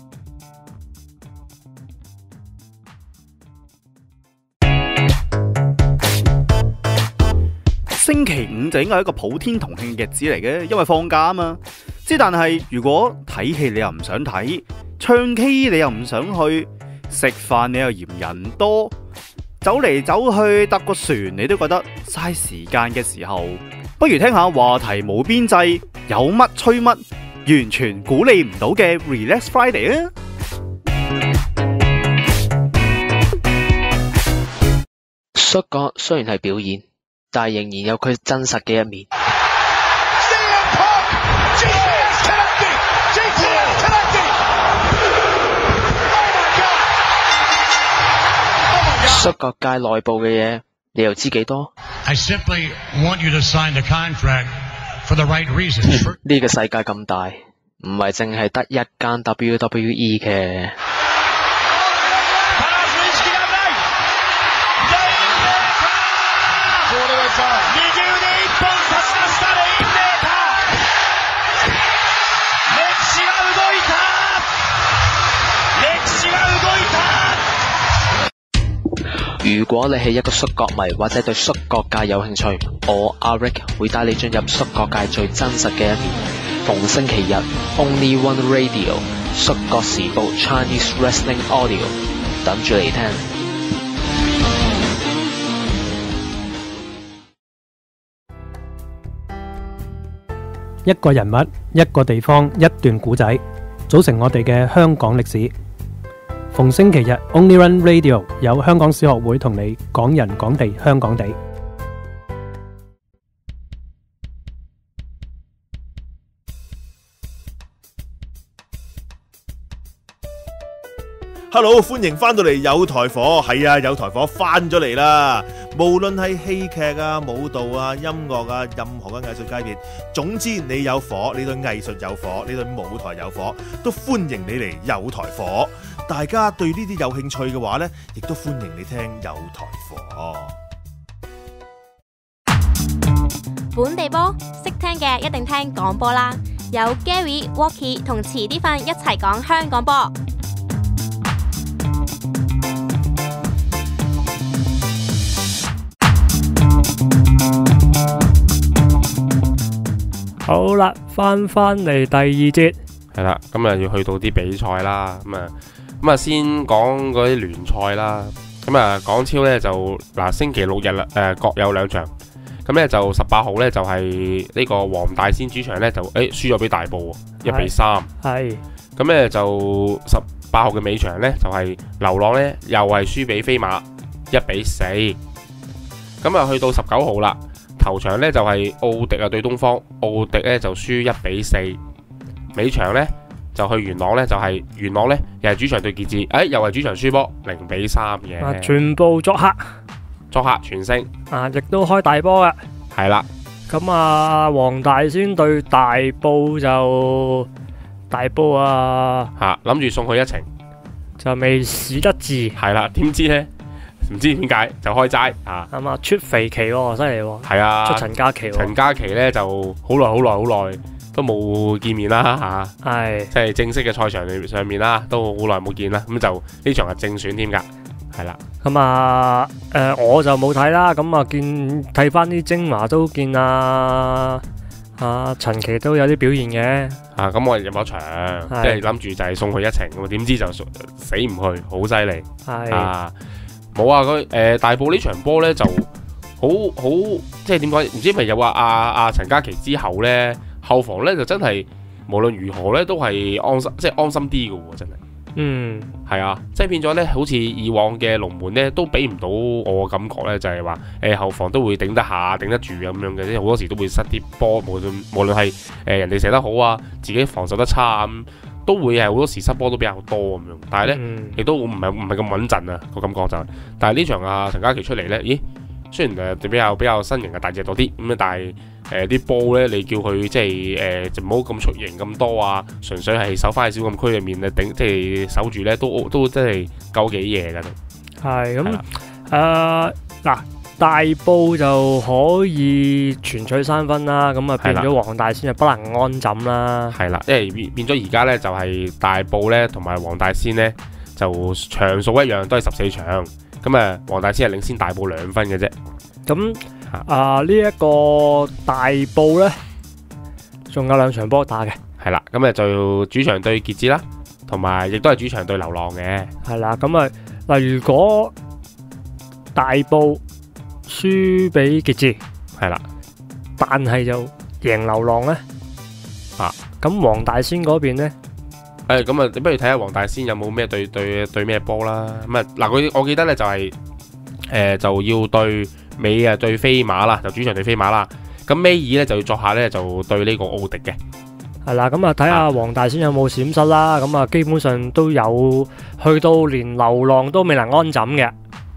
星期五就應該係一個普天同慶嘅日子嚟嘅，因為放假啊嘛。之但係如果睇戲你又唔想睇，唱 K 你又唔想去，食飯你又嫌人多。走嚟走去搭個船你都覺得嘥時間嘅時候，不如聽下話題冇邊際，有乜吹乜，完全估你唔到嘅 Relax Friday 啊！ 摔角雖然係表演，但係仍然有佢真實嘅一面。 摔角界內部嘅嘢，你又知幾多？ I simply want you to sign the contract for the right reasons. 呢個世界咁大，唔係淨係得一間 W W E 嘅。如果你係一個摔角迷或者對摔角界有興趣，我阿 Rick 會帶你進入摔角界最真實嘅一面。逢星期日 Only One Radio 摔角時報 Chinese Wrestling Audio 等住嚟聽。 一個人物、一個地方、一段古仔，組成我哋嘅香港歷史。逢星期日 Only One Radio 有香港史學會同你講人講地香港地。 Hello， 歡迎翻到嚟有台火，係啊，有台火翻咗嚟啦。無論係戲劇啊、舞蹈啊、音樂啊，任何嘅藝術界別，總之你有火，你對藝術有火，你對舞台有火，都歡迎你嚟有台火。大家對呢啲有興趣嘅話呢，亦都歡迎你聽有台火。 本地波識聽嘅一定聽廣播啦，有 Gary、Walkie 同遲啲瞓一齊講香港波。 好啦，翻翻嚟第二節， 係啦，今日要去到啲比賽啦，咁啊，咁啊先講嗰啲聯賽啦，咁啊港超呢就嗱星期六日啦，誒、呃、各有兩場，咁呢就十八號呢就係、是、呢個黃大仙主場呢就誒輸咗俾大埔一比三，係，咁呢就十八號嘅尾場呢就係、是、流浪呢又係輸俾飛馬一比四，咁啊去到十九號啦。頭場呢就係奧迪啊對東方，奧迪呢就輸一比四。尾場呢就去元朗呢就係、是、元朗呢又係主場對傑志，誒、哎、又係主場輸波零比三嘅。 啊，全部作客， 作客全勝。 啊，亦都開大波嘅。 係啦。 咁啊，黃大仙對大埔就大埔啊， 吓諗住送佢一程， 就未使得治。 係啦，點知呢？唔知點解就開齋啊！ 啱啊，出肥期喎，犀利喎！ 係啊， 出陳嘉琪喎！ 陳嘉琪咧就好耐好耐好耐都冇見面啦嚇，係即係正式嘅賽場上面啦，都好耐冇見啦。咁就呢場係正選添㗎，係啦。 咁啊誒，我就冇睇啦。咁啊，見睇翻啲精華都見啊啊陳琪都有啲表現嘅。 啊，咁我入咗場，即係諗住就係送佢一程，咁點知就死唔去，好犀利。係啊。冇啊！佢誒、呃、大埔呢場波咧就好好，即係點講？唔知咪又話阿阿陳嘉琪之後咧後防咧就真係無論如何咧都係安心，即係安心啲嘅喎，真係。嗯，係啊，即係變咗咧，好似以往嘅龍門咧都俾唔到我嘅感覺咧，就係話誒後防都會頂得下、頂得住咁樣嘅，即係好多時都會失啲波，無論無論係誒人哋射得好啊，自己防守得差咁。都會係好多時失波都比較多咁樣，但係咧亦都唔係唔係咁穩陣啊個感覺就係。但係呢場啊陳嘉琪出嚟咧，咦雖然誒比較比較身形嘅大隻多啲咁啊，但係誒啲波咧你叫佢即係誒就唔好咁出型咁多啊，純粹係守翻喺小禁區入面咧頂即係守住咧都都真係夠幾嘢㗎都。係咁誒嗱。大埔就可以全取三分啦，咁啊變咗黃大仙就不能安枕啦。係啦，因為變變咗而家咧就係大埔咧同埋黃大仙咧就場數一樣，都係十四場。咁啊黃大仙係領先大埔兩分嘅啫。咁啊呢一個大埔咧仲有兩場波打嘅。係啦，咁啊就主場對傑志啦，同埋亦都係主場對流浪嘅。係啦，咁啊嗱，如果大埔輸俾傑志係啦，但係就贏流浪咧啊！咁黃大仙嗰邊咧，誒咁啊，你不如睇下黃大仙有冇咩對對對咩波啦？咁啊嗱，佢我記得咧就係、是、誒、呃、就要對尾啊對飛馬啦，就主場對飛馬啦。咁尾二咧就要作下咧就對呢個奧迪嘅。係啦，咁啊睇下黃大仙有冇閃失啦。咁啊基本上都有去到連流浪都未能安枕嘅。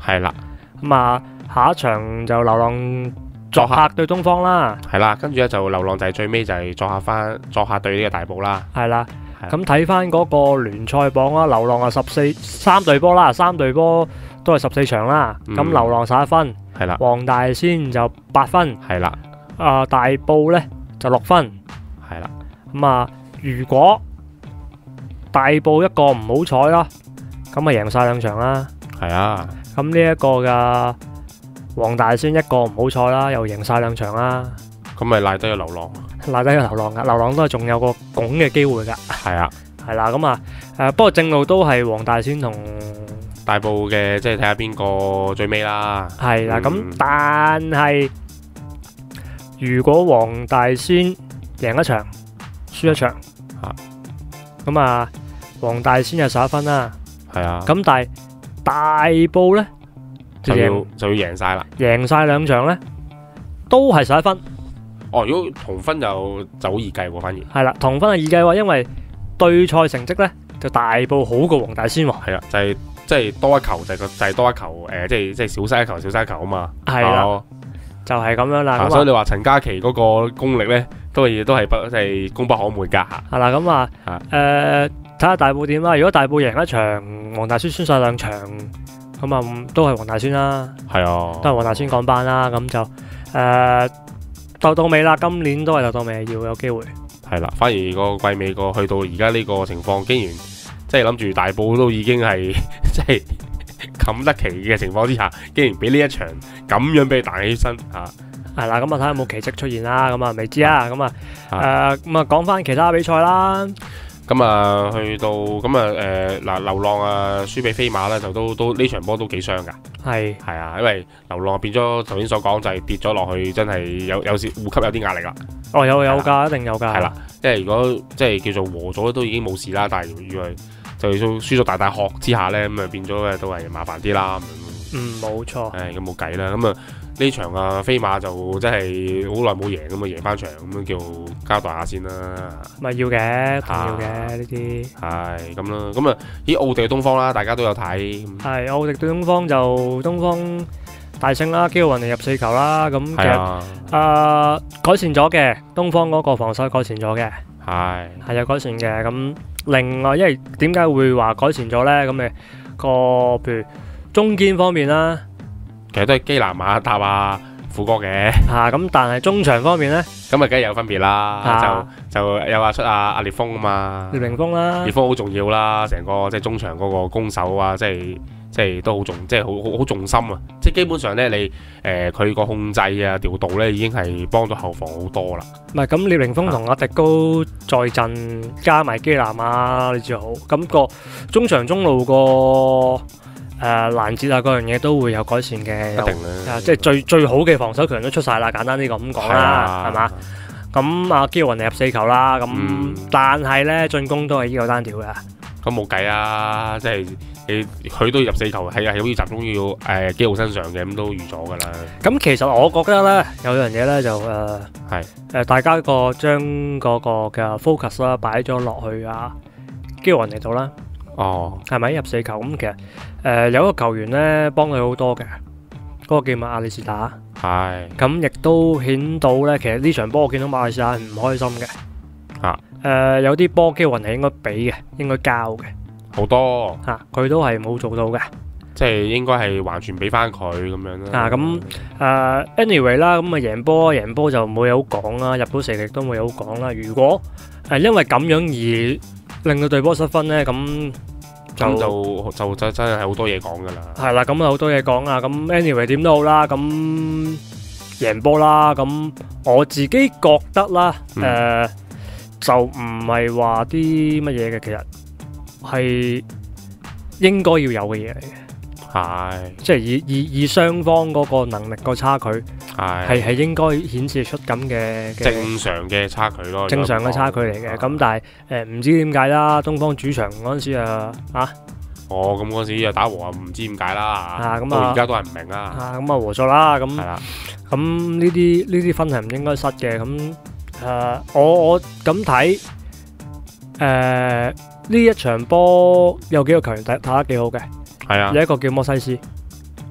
係啦， 咁啊下一場就流浪作客對東方啦。 係啦，跟住咧就流浪就係最尾就係作客翻作客對呢個大埔啦。 係啦，咁睇翻嗰個聯賽榜啦，流浪啊十四三隊波啦，三隊波都係十四場啦。咁、嗯、流浪十一分， 係啦， 黃大仙就八分， 係啦， 啊、呃、大埔咧就六分， 係啦。 咁啊，如果大埔一個唔好彩啦，咁啊贏晒兩場啦。 係啊， 咁呢一個嘅黃大仙一個唔好彩啦，又贏晒兩場啦。 咁咪賴低個流浪， 賴低個流浪噶，流浪都係仲有個拱嘅機會噶。 係啊， 係啦，咁啊，誒，不過正路都係黃大仙同大埔嘅，即係睇下邊個最尾啦。 係啦，咁、嗯、但係如果黃大仙贏一場，輸一場，咁啊，黃大仙就十一分啦。 係啊， 咁但係大埔咧就要就要贏晒啦， 贏晒兩場咧都係十一分。 哦，如果同分就就好易計喎，反而係啦，同分係易計喎，因為對賽成績咧就大埔好過黃大仙喎。 係啊，就係即係多一球就係個就係多一球，誒，即係即係少失一球少失一球啊嘛。 係啦，就係咁樣啦。 所以你話陳嘉琪嗰個功力咧，都係都係不即係功不可沒噶。 係啦，咁啊，誒，睇下大埔點啦。如果大埔贏一場，黃大仙輸晒兩場，咁啊都係黃大仙啦。 係啊， 都係黃大仙降班啦。咁就誒。鬥到尾啦，今年都係鬥到尾，要有機會。 係啦，反而個季尾個去到而家呢個情況，竟然即係諗住大埔都已經係即係冚得旗嘅情況之下，竟然俾呢一場咁樣俾你彈起身嚇。 係啦，咁啊睇下有冇奇蹟出現啦，咁啊未知啊，咁啊誒咁啊講翻其他比賽啦。 咁啊去到咁啊誒嗱流浪啊輸俾飛馬咧，就都都呢場波都幾傷㗎。 係係啊，因為流浪變咗頭先所講就係跌咗落去，真係有有時護級有啲壓力啦。 哦，有有㗎，一定有㗎。 係啦，即係如果即係叫做和咗都已經冇事啦，但係如果就係輸咗大大殼之下咧，咁啊變咗都係麻煩啲啦。 嗯，冇錯。 誒，咁冇計啦。咁啊呢場啊飛馬就真係好耐冇贏，咁啊贏翻場咁樣叫交代下先啦。 咪要嘅，同要嘅呢啲。 係咁啦。咁啊咦奧迪東方啦，大家都有睇。 係奧迪對東方就東方大勝啦，基奧雲尼入四球啦。咁其實誒改善咗嘅，東方嗰個防守改善咗嘅。係係有改善嘅。咁另外，因為點解會話改善咗咧？咁誒個譬如中堅方面啦。 其實都係基南馬塔啊副哥嘅嚇，咁但係中場方面咧， 咁啊梗係有分別啦，就就有話出阿阿烈風啊嘛， 烈凌風啦， 烈風好重要啦，成個即係中場嗰個攻守啊，即係即係都好重，即係好好好重心啊，即係基本上咧你誒佢個控制啊調度咧已經係幫到後防好多啦。 唔係咁，烈凌風同阿迪高在陣，加埋基南啊，你知好，咁個中場中路個。誒攔截啊，嗰樣嘢都會有改善嘅， 一定啦。 即係最最好嘅防守強都出晒啦，簡單啲咁講啦，係嘛？咁阿基奧雲尼入四球啦，咁但係咧進攻都係依個單調嘅。 咁冇計啊，即係你佢都入四球，係係好似集中要誒基奧身上嘅，咁都預咗㗎啦。 咁其實我覺得咧有樣嘢咧就誒係誒大家個將嗰個嘅 focus 啦擺咗落去啊基奧雲尼度啦。 哦， 係咪入四球咁？其實誒、呃、有一個球員咧幫佢好多嘅，嗰、那個叫馬里士打。係。咁亦都顯到咧，其實呢場波我見到馬里士打係唔開心嘅。啊。誒、呃、有啲波基奧雲尼係應該俾嘅，應該交嘅。 好多。嚇、啊， 佢都係冇做到嘅。 即係應該係還傳俾翻佢咁樣啦。 啊，咁誒 anyway 啦，咁啊贏波贏波就冇嘢好講啦，入到四力都冇嘢好講啦。如果誒因為咁樣而令到對波失分咧，咁就就就真真係好多嘢講噶啦。係啦，咁啊好多嘢講啊。咁 anyway 點都好啦，咁贏波啦。咁我自己覺得啦，誒、嗯呃、就唔係話啲乜嘢嘅，其實係應該要有嘅嘢嚟嘅。係，即係以以以雙方嗰個能力個差距，係係係應該顯示出咁嘅正常嘅差距咯， 正常嘅差距嚟嘅。咁但係誒唔知點解啦，東方主場嗰陣時啊啊， 哦咁嗰陣時啊打和啊唔知點解啦啊，咁啊而家都係唔明啦啊，咁啊和咗啦，咁係啦，咁呢啲呢啲分係唔應該失嘅。咁誒我我咁睇誒呢一場波有幾個球員睇睇得幾好嘅。係啊，有一個叫摩西斯，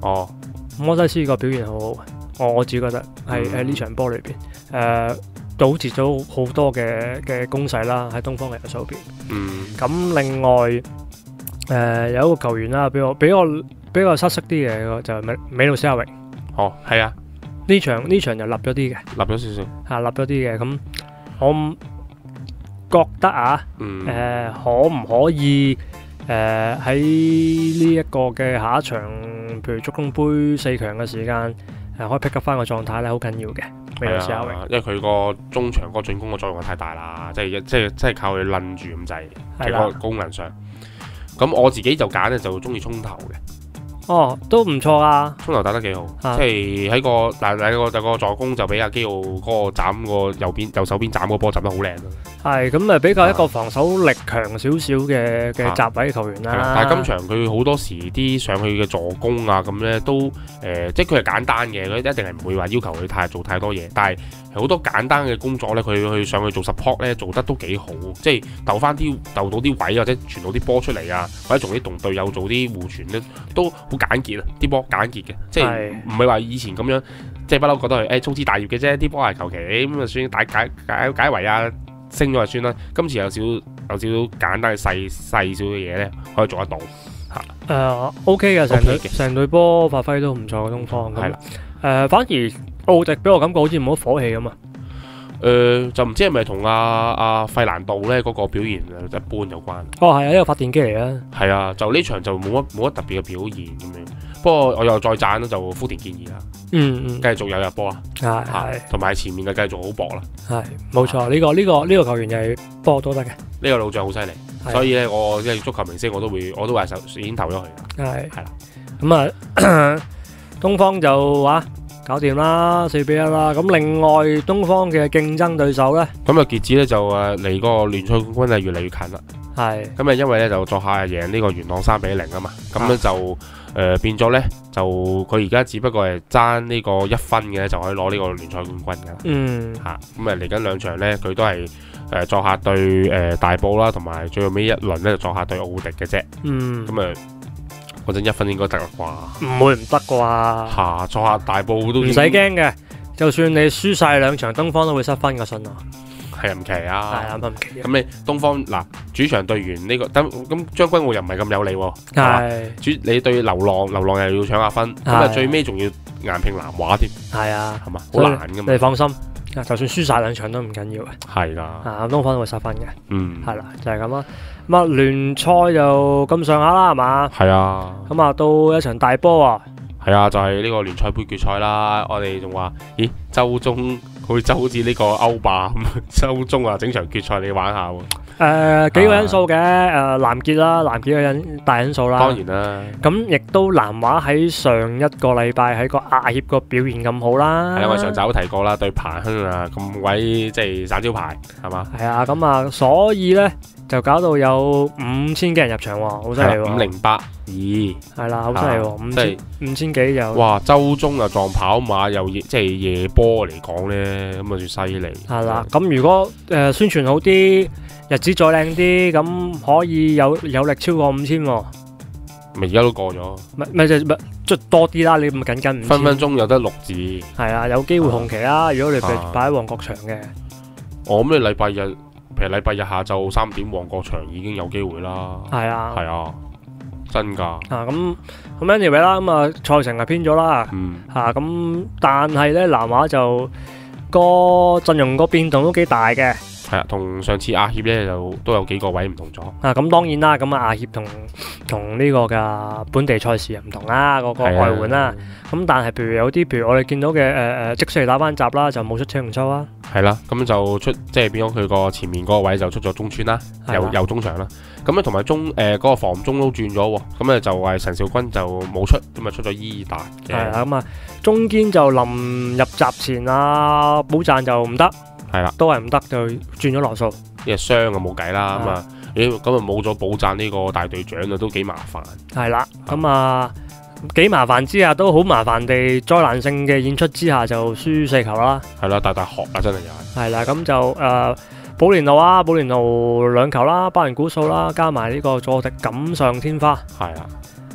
哦， 摩西斯個表現好好，我我自己覺得係喺呢場波裏邊，誒、呃、堵截咗好多嘅嘅攻勢啦，喺東方嘅右手邊。 嗯。 咁另外誒、呃、有一個球員啦，比我比我比較失色啲嘅就係美美路斯亞榮。 哦，係啊， 呢場呢場就立咗啲嘅， 立咗少少， 嚇立咗啲嘅。咁我覺得啊，誒、 嗯呃、可唔可以誒喺呢一個嘅下一場，譬如足總杯四強嘅時間，誒、呃、可以 pick up 翻個狀態咧，好緊要嘅。美路斯亞榮， 因為佢個中場嗰個進攻嘅作用太大啦，即係即係即係靠佢攆住咁滯嘅個功能上。咁我自己就揀咧就中意衝頭嘅。 哦，都唔錯啊！ 衝頭打得幾好，啊、即係喺個嗱喺個個助攻就俾阿基奧嗰個斬個右邊右手邊斬個波斬得好靚咯。 係咁啊，比較一個防守力強少少嘅嘅閘位球員啦、啊。 但係今場佢好多時啲上去嘅助攻啊咁咧都誒、呃，即係佢係簡單嘅，佢一定係唔會話要求佢太做太多嘢。但係好多簡單嘅工作咧，佢去上去做 support 咧做得都幾好，即係鬥翻啲鬥到啲位或者傳到啲波出嚟啊，或者同啲同隊友做啲互傳咧都好簡潔啊！啲波簡潔嘅，即係唔係話以前咁樣，即係不嬲覺得係誒粗枝大葉嘅啫，啲波係求其咁啊算解解解解圍啊升咗就算啦。今次有少有少少簡單嘅細細少嘅嘢咧，可以做得到嚇。誒、 呃、OK 嘅，成隊成隊波發揮都唔錯嘅東方。係啦，誒、呃、反而奧迪俾我感覺好似冇乜火氣咁啊。 誒、呃、就唔知係咪同阿阿費蘭道咧嗰個表現一般有關？ 哦，係啊，一個發電機嚟啊。 係啊，就呢場就冇乜冇乜特別嘅表現咁樣。不過我又再讚啦，就福田健二啦。 嗯嗯， 繼續有入波啦。 係係， 同埋前面就繼續好搏啦。 係冇錯，呢、這個呢、這個呢、這個球員又係波都得嘅。 呢個老將好犀利，所以咧我即係足球明星我都會我都話首先投咗佢。係係啦， 咁啊，東方就話。搞掂啦，四比一啦。咁另外東方嘅競爭對手咧， 咁啊傑志咧就誒離個聯賽冠軍係越嚟越近啦。 係。咁啊因為咧就作客贏呢個元朗三比零啊嘛，咁咧就誒、呃、變咗咧就佢而家只不過係爭呢個一分嘅就可以攞呢個聯賽冠軍噶啦。嗯。嚇，咁啊嚟緊兩場咧佢都係誒作客對誒、呃、大埔啦，同埋最後尾一輪咧就作客對奧迪嘅啫。嗯。咁啊。嗰陣一分應該得啦啩？ 唔會唔得啩？ 下作下大埔都唔使驚嘅，就算你輸晒兩場，東方都會失分嘅信啊！ 係啊，唔奇啊！ 係啊，唔奇。 咁你東方嗱主場對完呢個，咁咁將軍澳又唔係咁有利喎。係主你對流浪，流浪又要搶下分，咁啊最尾仲要硬拼南華添。係啊，係嘛，好難噶嘛。 你放心，就算輸晒兩場都唔緊要嘅。係噶，啊東方都會失分嘅。嗯，係啦，就係咁啦。咁啊聯賽就咁上下啦，係嘛？係啊。咁啊到一場大波啊！ 係啊，就係、是、呢個聯賽杯決賽啦。我哋仲話，咦，周中好似周好似呢個歐霸咁，周中啊整場決賽你玩下喎。誒、 呃、幾個因素嘅，誒、呃、南傑啦，南傑嘅因大因素啦。當然啦。咁亦都南華喺上一個禮拜喺個亞協個表現咁好啦。 係啊，我上集都提過啦，對彭亨啊咁鬼即係散招牌，係嘛？ 係啊，咁啊，所以咧就搞到有五千幾人入場喎，好犀利喎。 五零八二係啦，好犀利喎，五千五千幾就。 哇！周中又撞跑馬，又即係夜波嚟講咧，咁啊算犀利。 係啦，咁如果誒、呃、宣傳好啲，日子再靚啲，咁可以有有力超過五千喎。 咪而家都過咗。 咪咪就咪即多啲啦，你咪緊緊五千。 分分鐘有得六字。 係啊，有機會紅旗啦、啊！如果你擺擺喺旺角場嘅。 我諗你禮拜日，譬如禮拜日下晝三點旺角場已經有機會啦。係啊。係啊。真㗎。啊咁咁 anyway 啦，咁啊賽程係偏咗啦。嗯。嚇咁，但係咧南華就個陣容個變動都幾大嘅。係啊，同上次亞協咧就都有幾個位唔同咗。啊咁當然啦，咁啊亞協同同呢個嘅本地賽事又唔同啦，嗰個外援啦。咁但係譬如有啲譬如我哋見到嘅誒誒即時打翻閘啦，就冇出車龍舟啊。係啦，咁就出即係變咗佢個前面嗰個位就出咗中村啦，右右中場啦。咁咧同埋中誒嗰、呃那個防中都轉咗喎，咁咧就係陳兆軍就冇出，咁啊出咗伊達嘅。係啊，咁啊中堅就臨入閘前啊保贊就唔得，係啦，都係唔得就轉咗羅素。因為傷啊冇計啦，咁啊咦咁啊冇咗保贊呢個大隊長啊都幾麻煩。係啦，咁啊幾麻煩之下都好麻煩地災難性嘅演出之下就輸四球啦。係啦，大大學啊真係又係。係啦，咁就誒。呃寶蓮路啊，寶蓮路兩球啦，包人估數啦，加埋呢個佐迪錦上添花，係啊，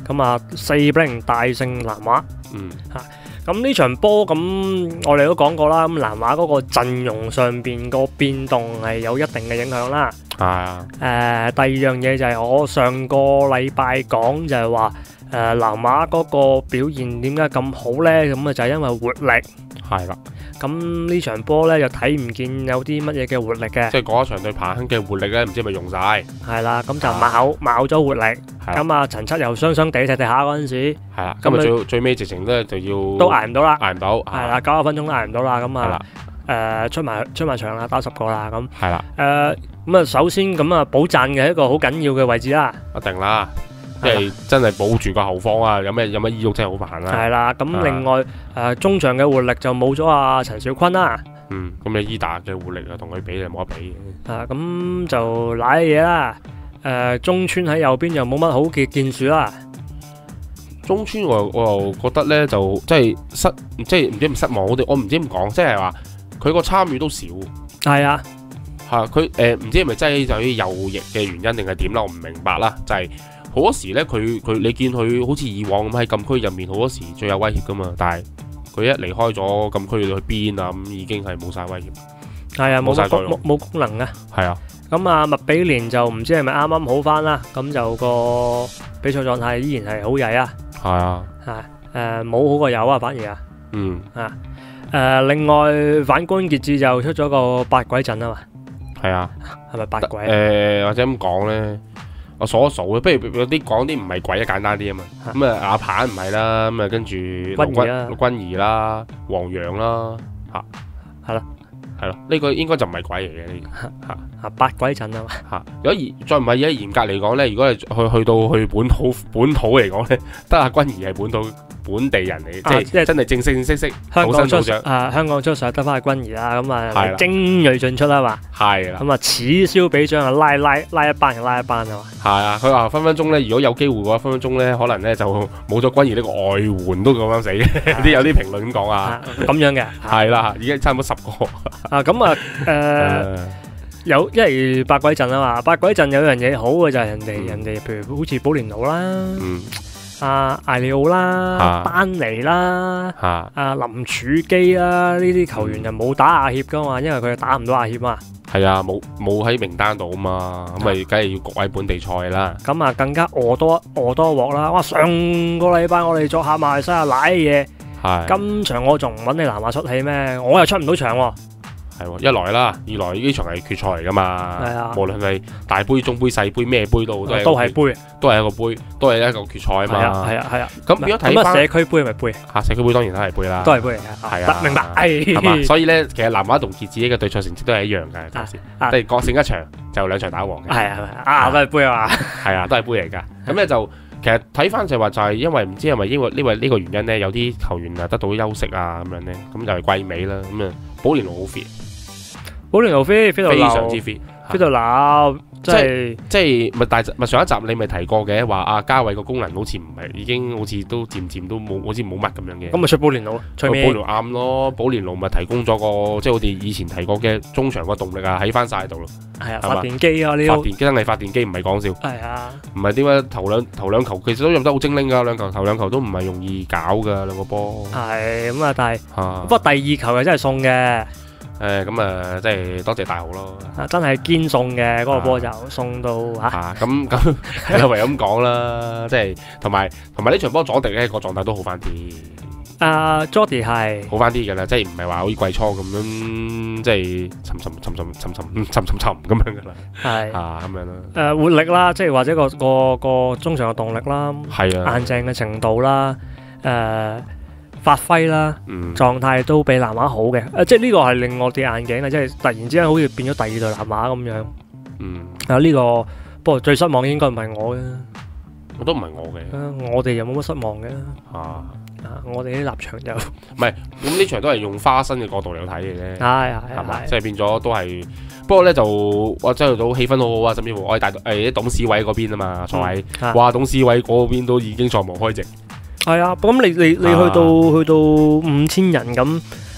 咁啊四比零大勝南華。 嗯， 嚇。咁呢場波咁，我哋都講過啦。咁南華嗰個陣容上邊個變動係有一定嘅影響啦。 係啊。 誒、呃，第二樣嘢就係我上個禮拜講就係話，誒、呃、南華嗰個表現點解咁好呢？咁啊就係因為活力。 係啦。 咁呢場波咧就睇唔見有啲乜嘢嘅活力嘅。 即係嗰一場對彭亨嘅活力咧，唔知係咪用晒？ 係啦，咁就冇冇咗活力。咁啊，陳七又傷傷地踢踢下嗰陣時。 係啦。咁啊最最尾直情咧就要都捱唔到啦。 捱唔到。 係啦，九十分鐘都捱唔到啦。咁啊誒出埋出埋場啦，打十個啦咁。 係啦。 誒咁啊，首先咁啊，保讚嘅一個好緊要嘅位置啦。 一定啦。即係真係保住個後方啊！有咩有咩意欲真係好煩啦。係啦，咁另外誒中場嘅活力就冇咗阿陳小坤啦。 嗯，咁你伊達嘅活力啊，同佢比就冇得比嘅。 啊，咁就賴嘢啦。誒，中村喺右邊又冇乜好嘅建樹啦。 中村我我又覺得咧就即係失即係唔知唔失望，我哋我唔知點講，即係話佢個參與都少。 係啊， 嚇佢誒唔知係咪真係就係右翼嘅原因定係點啦？我唔明白啦，就係。好多時咧，佢佢你見佢好似以往咁喺禁區入面，好多時最有威脅噶嘛。但係佢一離開咗禁區去邊啊，咁已經係冇晒威脅。 係啊，冇晒功冇冇功能啊。 係啊。咁啊，麥比連就唔知係咪啱啱好翻啦。咁就個比賽狀態依然係好曳啊。 係啊。 係誒冇好過有啊，反而啊。 嗯。 啊誒，另外反觀傑志就出咗個八鬼陣啊嘛。 係啊。 係咪八鬼啊？ 誒或者咁講咧。我數一數不如有啲講啲唔係鬼啊，簡單啲啊嘛。咁啊，阿鵬唔係啦，咁啊跟住陸軍陸軍儀啦、黃洋啦，嚇係咯， 係咯，呢個應該就唔係鬼嚟嘅呢嚇嚇八鬼陣啊嘛嚇。如果嚴再唔係而家嚴格嚟講咧，如果係去去到去本土本土嚟講咧，得阿軍儀係本土本地人嚟，即係即係真係正正式式土生土長啊！香港出世得翻阿軍儀啦，咁啊精鋭進出啦嘛， 係啦， 咁啊此消彼長啊，拉拉拉一班就拉一班啊嘛， 係啊！佢話分分鐘咧，如果有機會嘅話，分分鐘咧可能咧就冇咗軍儀呢個外援都咁樣死嘅，啲有啲評論咁講啊， 咁樣嘅係啦，已經差唔多十個啊，咁啊誒。有，因為八鬼陣啊嘛，八鬼陣有樣嘢好嘅就係人哋、嗯、人哋，譬如好似保連奴啦， 嗯， 阿艾利奧啦，啊、班尼啦，阿、啊、林柱基啦，呢啲球員就冇打亞協噶嘛，因為佢打唔到亞協嘛。 係啊，冇冇喺名單度啊嘛，咁咪梗係要各位本地賽啦。 咁啊，更加餓多餓多鑊啦！哇，上個禮拜我哋作客馬來西亞瀨嘢，係今場我仲唔揾你南華出氣咩？我又出唔到場喎。 係喎，一來啦，二來呢場係決賽嚟噶嘛，係啊，無論係大杯、中杯、細杯咩杯都都係都係杯， 都係一個杯，都係一個決賽啊嘛。 係啊係啊。 咁如果睇翻社區杯係咪杯？ 嚇，社區杯當然都係杯啦， 都係杯嚟嘅。係啊，明白。 係嘛，所以咧，其實南華同傑志嘅對賽成績都係一樣嘅，暫時，即係各勝一場就兩場打和嘅。係啊啊，都係杯啊嘛。係啊，都係杯嚟㗎。咁咧就其實睇翻就係話就係因為唔知係咪因為呢為呢個原因咧，有啲球員啊得到休息啊咁樣咧，咁就係季尾啦。咁啊，保連奴好 fit。 保連奴飛飛到非常之 fit， 飛到鬧，即係即係咪大咪上一集你咪提過嘅，話阿嘉偉個功能好似唔係已經好似都漸漸都冇好似冇乜咁樣嘅。 咁咪出保連奴咯，出咩？ 保連奴啱咯，保連奴咪提供咗個即係我哋以前提過嘅中場個動力啊，喺翻晒度咯。 係啊，發電機啊呢發電機真係發電機，唔係講笑。 係啊， 唔係點解頭兩頭兩球其實都入得好精靈㗎，兩球頭兩球都唔係容易搞㗎兩個波。 係咁啊，但係不過第二球又真係送嘅。 誒咁啊，即係多謝大豪咯！ 啊，真係堅送嘅嗰個波就送到嚇。 咁咁係唯有咁講啦，即係同埋同埋呢場波佐迪咧個狀態都好翻啲。 啊 ，Jordy 係好翻啲㗎啦，即係唔係話好似季初咁樣，即係沉沉沉沉沉沉沉沉沉咁樣㗎啦。係啊，咁樣啦。誒活力啦，即係或者個個個中場嘅動力啦， 係啊， 硬淨嘅程度啦，誒。發揮啦， 嗯、 狀態都比南華好嘅，誒、呃，即係呢個係令我跌眼鏡嘅，即係突然之間好似變咗第二隊南華咁樣。 嗯， 啊呢、這個不過最失望應該唔係我嘅， 我都唔係我嘅、 啊，我哋又冇乜失望嘅。 啊， 啊，我哋啲立場就唔係，咁呢場都係用花生嘅角度嚟睇嘅啫。 係係係嘛，即係變咗都係，不過咧就我真係到氣氛好好啊，甚至乎我係大誒啲董事委嗰邊啊嘛，坐喺，嗯、哇董事委嗰邊都已經座無開席。 係啊，咁你你你去到、啊、去到五千人咁，誒、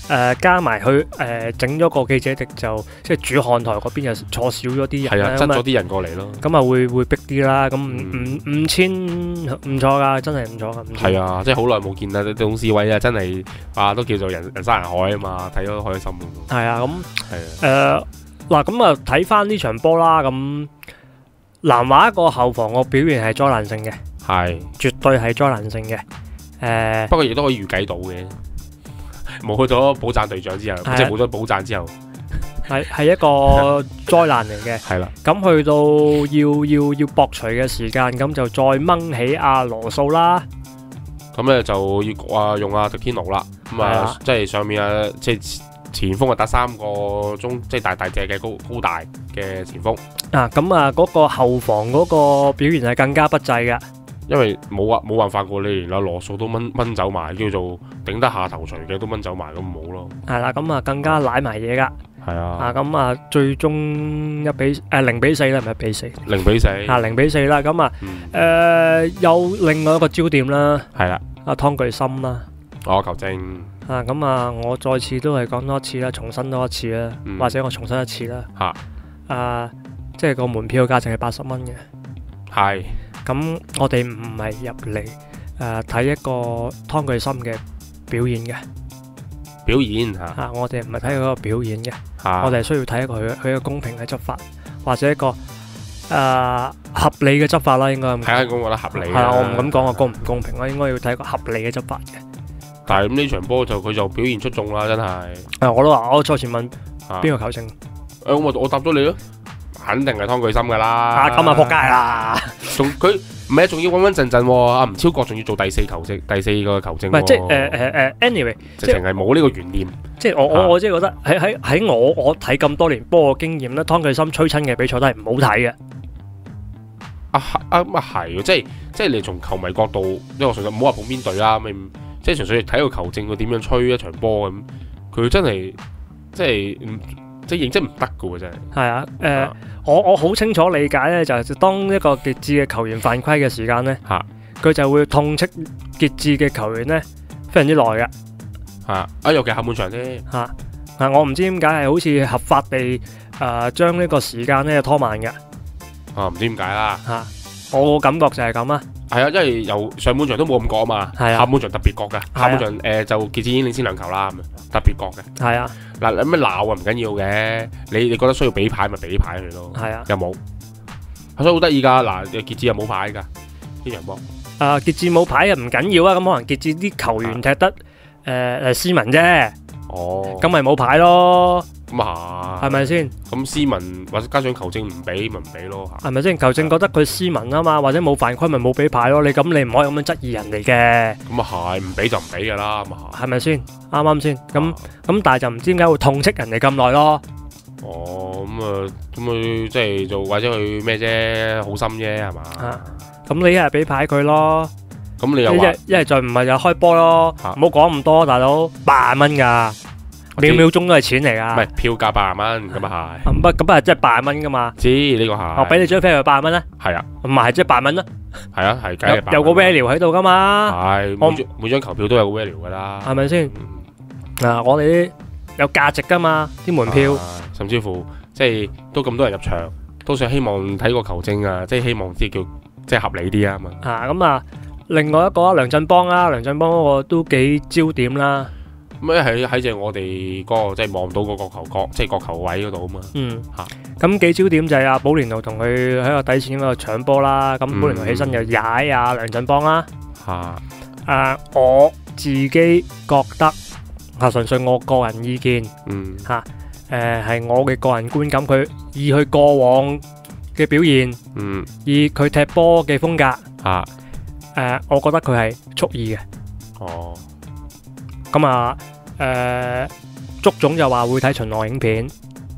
誒加埋佢誒整咗個記者席，就即係主看台嗰邊又坐少咗啲人， 係啊，擠咗啲人過嚟咯。 咁啊會會逼啲啦。咁五五千唔錯㗎，真係唔錯㗎。 係啊，即係好耐冇見啦，董事偉啊，真係啊都叫做人人山人海啊嘛，睇咗開心。 係啊，咁誒嗱咁啊睇翻呢場波啦，咁南華個後防個表現係災難性嘅， 係絕對係災難性嘅。誒不過亦都可以預計到嘅。冇咗保贊隊長之後，即係冇咗保贊之後， 係係一個災難嚟嘅。係啦，咁去到要要要駁除嘅時間，咁就再掹起阿羅素啦。 咁咧就要啊用阿迪天奴啦。咁啊，即係上面啊，即係前鋒啊，打三個中，即係大大隻嘅高高大嘅前鋒。 啊，咁啊，嗰個後防嗰個表現係更加不濟嘅。 因為冇啊冇辦法過，你連阿羅素都掹掹走埋，叫做頂得下頭錘嘅都掹走埋，咁冇咯。係啦，咁啊更加舐埋嘢噶。係啊。啊咁啊，最終一比誒零比四啦，唔係一比四。零比四。啊零比四啦，咁啊誒有另外一個焦點啦。係啦。阿湯巨森啦。 哦，球證。 啊咁啊，我再次都係講多一次啦，重申多一次啦，或者我重申一次啦。嚇。啊，即係個門票價值係八十蚊嘅。係。咁我哋唔係入嚟誒睇一個湯巨森嘅表演嘅表演嚇， 啊我哋唔係睇佢個表演嘅，我哋係需要睇一個佢佢嘅公平嘅執法，或者一個誒合理嘅執法啦，應該咁講。係啊，我覺得合理。係啊，我唔敢講個公唔公平，我應該要睇一個合理嘅執法嘅。 但係咁呢場波就佢就表現出眾啦，真係。 啊，我都話我賽前問邊個球證？ 誒，我我答咗你咯。肯定係湯巨森噶啦， 啊咁啊仆街啦！ 仲佢唔係仲要穩穩陣陣喎，阿吳超國仲要做第四球證，第四個球證。唔係即係誒誒誒，anyway， 直情係冇呢個懸念。 即係我我我即係覺得喺喺喺我我睇咁多年波嘅經驗咧，湯巨森吹親嘅比賽都係唔好睇嘅。 啊啊咁啊係，即係即係你從球迷角度，因為我純粹唔好話捧邊隊啦，咪即係純粹睇個球證佢點樣吹一場波咁，佢真係即係唔。即係認真唔得嘅喎，真係。係啊，誒、呃啊，我我好清楚理解咧，就係當一個傑志嘅球員犯規嘅時間咧，佢、啊、就會痛斥傑志嘅球員咧非常之耐嘅。係啊，啊尤其下半場咧。嚇、啊，嗱我唔知點解係好似合法地誒將呢個時間咧拖慢嘅。啊，唔知點解啦。嚇、啊，我感覺就係咁啊。係啊，因為由上半場都冇咁覺啊嘛，下半場特別覺嘅。下半場誒就傑志已經領先兩球啦，特別覺嘅。係啊。嗱，你咩鬧啊唔緊要嘅，你你覺得需要俾牌咪俾牌佢咯。係啊，有冇？所以好得意噶，嗱，傑志又冇牌噶呢場波。啊，傑志冇牌啊，唔緊要啊，咁可能傑志啲球員踢得誒誒斯文啫。哦。咁咪冇牌咯。咁啊，係咪先？咁斯文或者加上球證唔俾咪唔俾咯。係咪先？球證覺得佢斯文啊嘛，或者冇犯規咪冇俾牌咯。你咁你唔可以咁樣質疑人哋嘅。咁啊係，唔俾就唔俾噶啦，咁啊係。係咪先？啱啱先？咁咁但係就唔知點解會痛斥人哋咁耐咯。哦，咁啊，咁佢即係做或者佢咩啫？好心啫係嘛？啊，咁你一係俾牌佢咯。咁你又話一係再唔係就開波咯。唔好講咁多，大佬八十蚊噶。秒秒鐘都係錢嚟噶，唔係票價八十蚊咁啊係，唔咁啊即係八十蚊噶嘛。知呢個係，我俾你張飛係八十蚊啦。係啊，唔係即係八十蚊啦。係啊係，梗係有個 value 喺度噶嘛。係，每張每張球票都有個 value 噶啦。係咪先？嗱，我哋啲有價值噶嘛，啲門票。甚至乎即係都咁多人入場，都想希望睇個球證啊，即係希望即係叫即係合理啲啊嘛。啊咁啊，另外一個梁振邦啦，梁振邦嗰個都幾焦點啦。咁咧喺喺正我哋嗰個即係望到個角球角，即係角球位嗰度啊嘛。嗯，嚇。咁幾焦點就係阿保連奴同佢喺個底線嗰度搶波啦。咁保連奴起身就踩阿梁振邦啦。嚇。誒，我自己覺得啊，純粹我個人意見。嗯。嚇。誒，係我嘅個人觀感，佢以佢過往嘅表現，嗯，以佢踢波嘅風格，嚇。誒，我覺得佢係蓄意嘅。哦。咁啊，誒，足總就話會睇巡邏影片，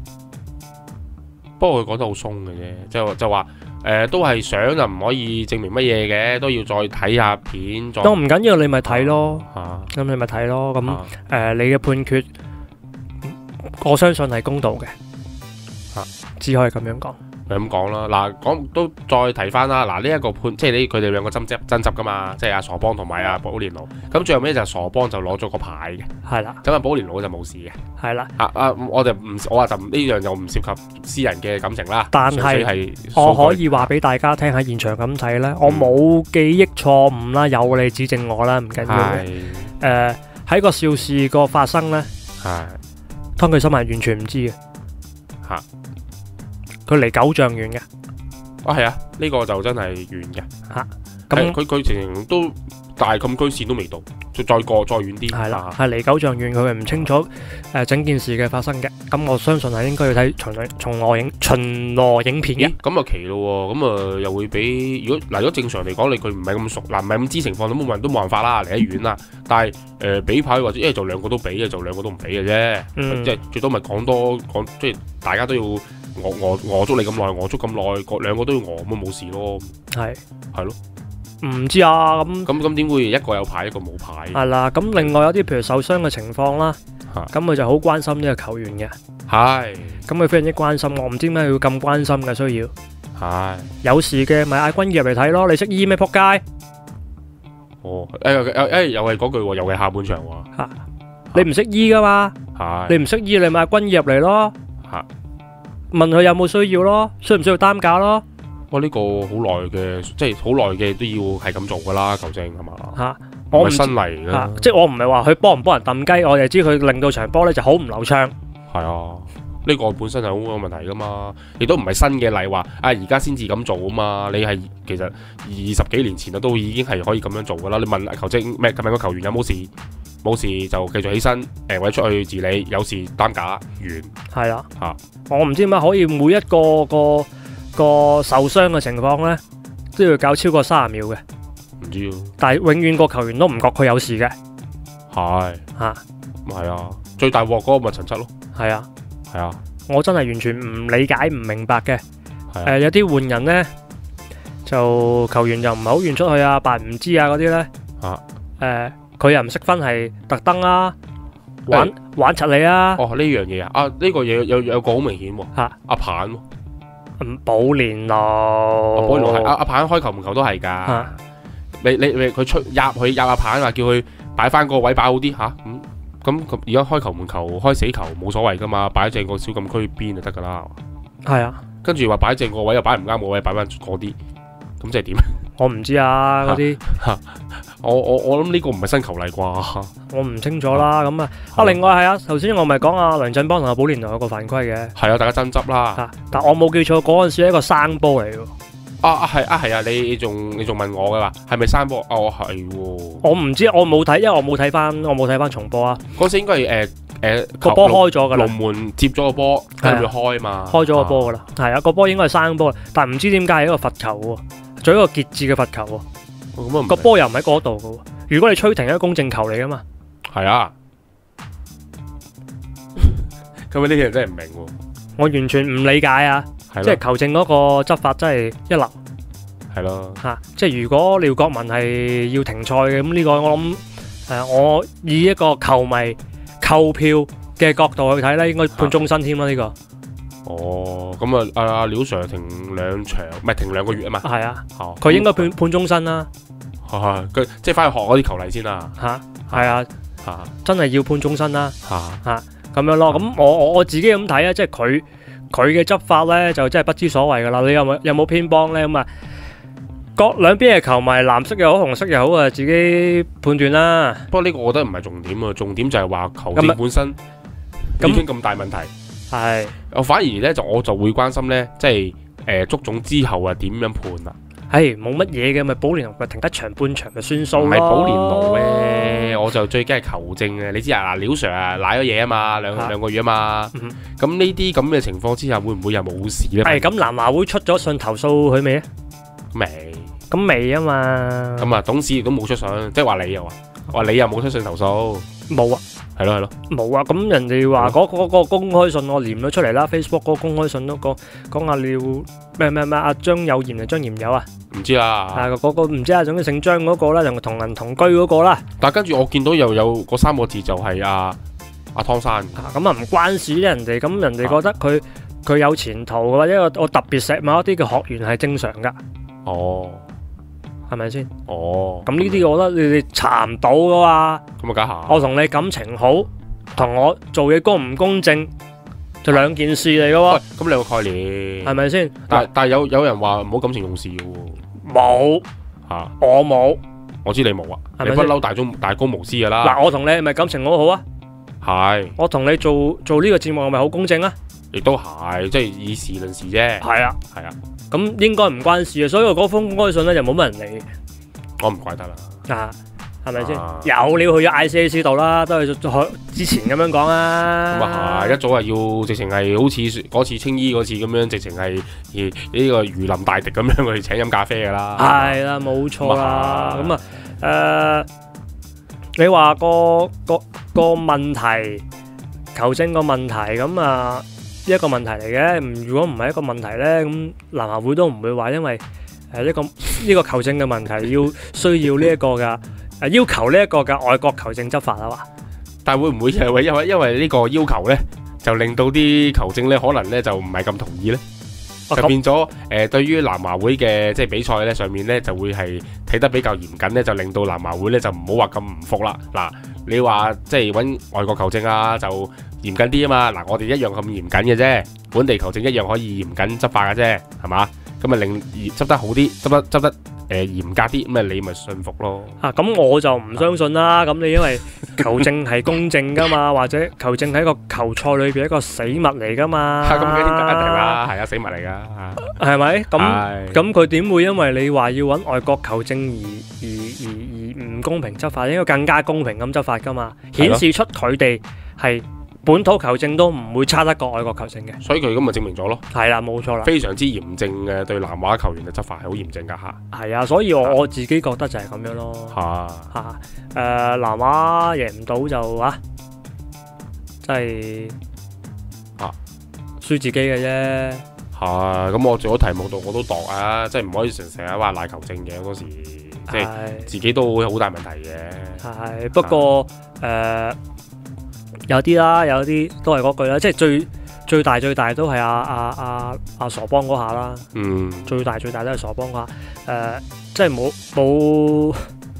不過佢講得好鬆嘅啫，就就話誒都係想就唔可以證明乜嘢嘅，都要再睇下片。都唔緊要，你咪睇咯，咁你咪睇咯。咁誒，你嘅判決，我相信係公道嘅，只可以咁樣講。 咪咁講啦。嗱，講都再提翻啦。嗱，呢一個判即係呢佢哋兩個爭執爭執噶嘛，即係阿傻邦同埋阿寶蓮奴。咁最後尾就傻邦就攞咗個牌嘅， 係啦。 咁啊寶蓮奴就冇事嘅， 係啦。 啊啊，我就唔我話就呢樣就唔涉及私人嘅感情啦。 但係我可以話俾大家聽喺現場咁睇咧，我冇記憶錯誤啦，有你指正我啦，唔緊要嘅。誒喺個肇事個發生咧， 係湯巨森係完全唔知嘅嚇。 佢離九丈遠嘅， 啊係啊，呢個就真係遠嘅嚇。咁佢佢情都大禁區線都未到，再再過再遠啲。 係啦，係離九丈遠，佢係唔清楚誒整件事嘅發生嘅。咁我相信係應該要睇巡巡邏影巡邏影片嘅。 咁啊奇咯喎，咁啊又會俾如果嗱，如果正常嚟講，你佢唔係咁熟，嗱唔係咁知情況，都冇人都冇辦法啦，離得遠啦。但係誒俾牌或者一係就兩個都俾嘅，就兩個都唔俾嘅啫。即係最多咪講多講，即係大家都要。我我我捉你咁耐，我捉咁耐，個兩個都要餓，咁冇事咯。係係咯， 唔知啊咁。 咁咁點會一個有牌一個冇牌？ 係啦，咁另外有啲譬如受傷嘅情況啦，咁佢就好關心呢個球員嘅。係，咁佢非常之關心我，唔知點解佢咁關心嘅需要。係，有事嘅咪嗌軍醫入嚟睇咯。你識醫咩撲街？ 哦，誒誒誒，又係嗰句喎，又係下半場喎。 吓，你唔識醫噶嘛？係，你唔識醫，你咪嗌軍醫入嚟咯。吓。問佢有冇需要咯，需唔需要擔架咯？ 哇！呢、這個好耐嘅，即係好耐嘅都要係咁做噶啦，球證係嘛？吓、啊，我唔係新嚟嘅、啊， 即係我唔係話佢幫唔幫人抌雞，我就知佢令到場波咧就好唔流暢。 係啊，呢、這個本身係好有問題噶嘛，亦都唔係新嘅例話，啊而家先至咁做啊嘛。你係其實二十幾年前啊都已經係可以咁樣做噶啦。你問球證咩？今日個球員有冇事？冇事就繼續起身，誒或者出去治理，有事擔架完。係啦，嚇， 我唔知點解可以每一個個個受傷嘅情況咧，都要搞超過三十秒嘅。 唔知喎。但係永遠個球員都唔覺佢有事嘅。 係嚇，咁係啊，最大鑊嗰個咪陳七咯。係啊，係啊， 我真係完全唔理解唔明白嘅。誒有啲換人咧，就球員又唔係好願出去啊，扮唔知啊嗰啲咧。嚇誒。佢又唔識分係特登啊，玩玩柒你啊！ 哦，呢樣嘢啊，啊呢個嘢有有個好明顯喎，阿鵬喎， 嗯，寶蓮奴， 寶蓮奴係阿阿鵬開球門球都係㗎，你你你佢出入去入阿鵬話叫佢擺翻個位擺好啲嚇，咁咁咁而家開球門球開死球冇所謂㗎嘛，擺正個小禁區邊就得㗎啦。係啊，跟住話擺正個位又擺唔啱個位，擺翻嗰啲，咁即係點？ 我唔知啊，嗰啲。 我我我諗呢個唔係新球例啩， 我唔清楚啦。咁啊，啊另外係啊，頭先我咪講阿梁振邦同阿寶蓮奴有個犯規嘅， 係啊，大家爭執啦。 啊、但我冇記錯嗰陣時係一個生波嚟嘅。 啊啊係啊係啊，你仲你仲問我噶嘛？係咪生波？哦係。 我唔知，我冇睇，因為我冇睇翻，我冇睇翻重播啊。 嗰時應該係誒誒個波開咗噶啦， 龍門接咗個波跟住開嘛， 開咗個波噶啦，係啊個波應該係生波，但係唔知點解係一個罰球喎，做一個傑志嘅罰球喎。個波又唔喺嗰度嘅喎，如果你吹停係一個公正球嚟噶嘛？ 係啊，咁啊呢啲人真係唔明喎， 我完全唔理解啊！即係球證嗰個執法真係一流， 係咯嚇！即係如果廖國文係要停賽嘅，咁呢個我諗誒，我以一個球迷購票嘅角度去睇咧，應該判終身添啦呢個。 哦，咁啊，阿阿廖 Sir 停兩場，唔係停兩個月啊嘛。係啊，佢應該判判終身啦。 係，佢即係翻去學嗰啲球例先啦。 吓，係啊，吓，真係要判終身啦。吓吓，咁樣咯。咁我我我自己咁睇啊，即係佢佢嘅執法咧，就真係不知所謂噶啦。你有冇有冇偏幫咧？咁啊，各兩邊嘅球迷，藍色又好，紅色又好啊，自己判斷啦。 不過呢個我覺得唔係重點啊，重點就係話球證本身已經咁大問題。係，我反而咧就我就會關心咧，即係誒足總之後啊點樣判啊？ 係冇乜嘢嘅，咪寶蓮奴咪停一場半場就算數咯。 唔係寶蓮奴咧，我就最驚係球證嘅。你知啊，嗱，廖 Sir 啊，賴咗嘢啊嘛，兩兩個月啊嘛。咁呢啲咁嘅情況之下，會唔會又冇事咧？ 係咁，南華會出咗信投訴佢未啊？ 未， 咁未啊嘛。 咁啊，董事亦都冇出信，即係話你又話，話你又冇出信投訴。 冇啊。 係咯係咯， 冇啊！咁人哋話嗰嗰個公開信我連咗出嚟啦 ，Facebook 嗰個公開信都講講阿廖咩咩咩阿張有賢啊，張賢友啊， 唔知啊， 啊嗰個唔知啊，總之姓張嗰個啦，同同人同居嗰個啦。 但係跟住我見到又有嗰三個字就係阿阿湯山， 咁啊唔關事咧，人哋咁人哋覺得佢佢有前途或者我我特別錫某一啲嘅學員係正常噶。 哦， 係咪先？ 哦， 咁呢啲我覺得你哋查唔到噶嘛。 咁啊，梗係。 我同你感情好，同我做嘢公唔公正，就兩件事嚟噶喎。 咁兩個概念係咪先？ 但但係有有人話唔好感情用事嘅喎。 冇嚇， 我冇。 我知你冇啊，你不嬲大中大公無私噶啦。 嗱，我同你係咪感情好好啊？ 係。 我同你做做呢個節目係咪好公正啊？亦都係，即係以事論事啫。 係啊， 係啊。咁應該唔關事啊，所以我嗰封公開信咧就冇乜人理。 我唔怪得啦。 啊，係咪先？有料去咗 I C A C 度啦，都係之前咁樣講啊。 咁啊係，一早係要直情係好似嗰次青衣嗰次咁樣，直情係呢個如臨大敵咁樣去請飲咖啡噶啦。 係啦，冇錯啦。咁啊，誒，你話個個個問題，球證個問題，咁啊一個問題嚟嘅。如果唔係一個問題咧，咁南華會都唔會話因為誒一個呢個球證嘅問題要需要呢一個嘅誒要求呢一個嘅外國球證執法啊嘛。 但會唔會係因為因為呢個要求咧，就令到啲球證咧可能咧就唔係咁同意咧？就變咗誒、呃，對於南華會嘅即係比賽咧上面咧就會係睇得比較嚴謹咧，就令到南華會咧就唔好話咁唔服啦。嗱，你話即係揾外國球證啊，就嚴謹啲啊嘛。嗱，我哋一樣咁嚴謹嘅啫，本地球證一樣可以嚴謹執法嘅啫，係嘛？咁啊令執得好啲，執得執得誒、呃、嚴格啲，咁啊你咪信服咯。 啊，咁我就唔相信啦。咁你因為球證係公正噶嘛，或者球證喺個球賽裏邊一個死物嚟噶嘛。 咁嗰啲得一定啦，係啊，死物嚟噶。 係咪？咁咁佢點會因為你話要揾外國球證而而而而唔公平執法？應該更加公平咁執法噶嘛，顯示出佢哋係本土球證都唔會差得過外國球證嘅。 所以佢咁咪證明咗咯。 係啦，冇錯啦。非常之嚴正嘅對南華球員嘅執法係好嚴正噶吓。 係啊，所以我我自己覺得就係咁樣咯。 吓吓誒，南華贏唔到就啊，真係啊輸自己嘅啫。 係，咁我做咗題目度我都度啊，即係唔可以成成日話賴球證嘅，嗰時即係自己都會好大問題嘅。 係，不過誒、呃、有啲啦，有啲都係嗰句啦，即係最最大最大都係阿阿阿阿傻幫嗰下啦。 嗯， 最大最大都係傻幫嗰下，誒、呃，即係冇冇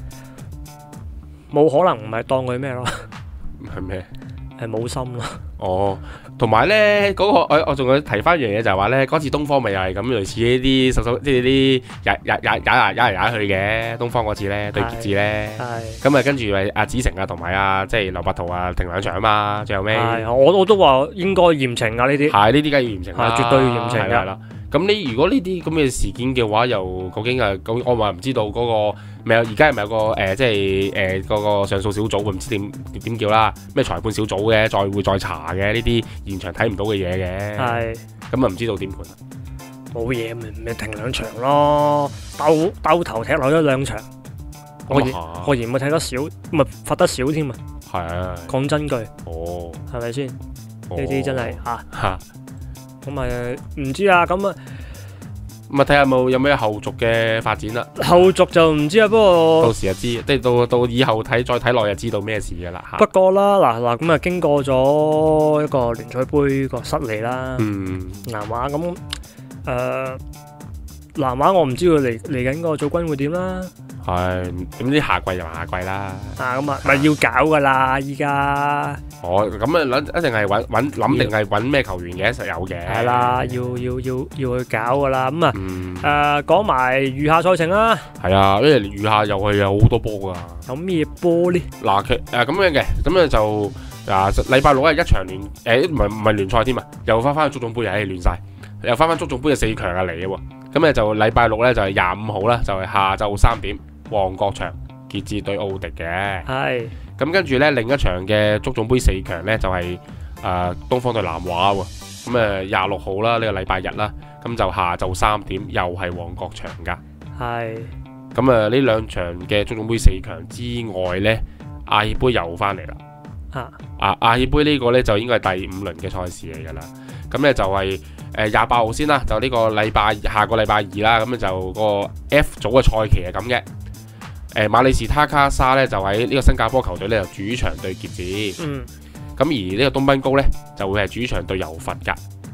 冇可能唔係當佢咩咯？ 係咩？ 係冇心咯。 哦。同埋咧，嗰、那個我我仲要提翻一樣嘢，就係話咧，嗰次東方咪又係咁類似呢啲手手，即係啲踩踩踩踩踩嚟踩去嘅。東方嗰次咧對傑志咧，咁啊跟住咪阿子成啊同埋啊即係劉伯圖啊停兩場啊嘛，最後尾我我都話應該嚴懲啊呢啲， 係呢啲梗係要嚴懲啦， 絕對要嚴懲㗎。 咁你如果呢啲咁嘅事件嘅話，又究竟係咁，我話唔知道嗰、那個咪有而家係咪有個誒、呃、即係誒嗰個上訴小組，唔知點點叫啦，咩裁判小組嘅，再會再查嘅呢啲現場睇唔到嘅嘢嘅，係咁啊唔知道點判啊？ 冇嘢咪咪停兩場咯，鬥鬥頭踢落咗兩場，我嫌我嫌咪睇得少，咪罰得少添啊！ 係啊， 講真句， 哦， 係咪先？呢啲真係啊！ 嚇咁咪唔知啊，咁啊， 咁啊睇下有冇有咩後續嘅發展啦。 後續就唔知啊，不過到時就知，即係到到以後睇再睇落就知道咩事噶啦。 不過啦，嗱嗱咁啊，經過咗一個聯賽杯個失利啦， 嗯， 南華咁誒、呃，南華我唔知佢嚟嚟緊個組軍會點啦。 係，咁啲下季就下季啦。 啊，咁啊，咪要搞噶啦，依家。 哦，咁啊，諗一定係揾揾諗定係揾咩球員嘅，實有嘅。 係啦，要要要要去搞噶啦，咁啊，誒，講埋餘下賽程啦。 係啊，因為餘下又係有好多波噶。 有咩波咧？ 嗱，其誒咁樣嘅，咁咧就啊禮拜六係一場聯誒唔係唔係聯賽添啊，又翻翻去足總杯，唉亂晒，又翻翻足總杯嘅四強啊嚟嘅喎。咁咧就禮拜六咧就係廿五號啦，就係下晝三點。旺角場傑志對奧迪嘅，係咁跟住咧另一場嘅足總杯四強咧就係、是、誒、呃、東方對南華喎，咁誒廿六號啦呢、這個禮拜日啦，咁就下晝三點又係旺角場噶，係咁誒呢兩場嘅足總杯四強之外咧，亞協杯又翻嚟啦，啊啊亞協杯呢個咧就應該係第五輪嘅賽事嚟噶啦，咁咧就係誒廿八號先啦，就呢個禮拜下個禮拜二啦，咁就個 F 組嘅賽期係咁嘅。誒馬里士他卡沙咧就喺呢個新加坡球隊咧就主場對傑志，嗯，咁而呢個東賓高咧就會係主場對柔佛噶，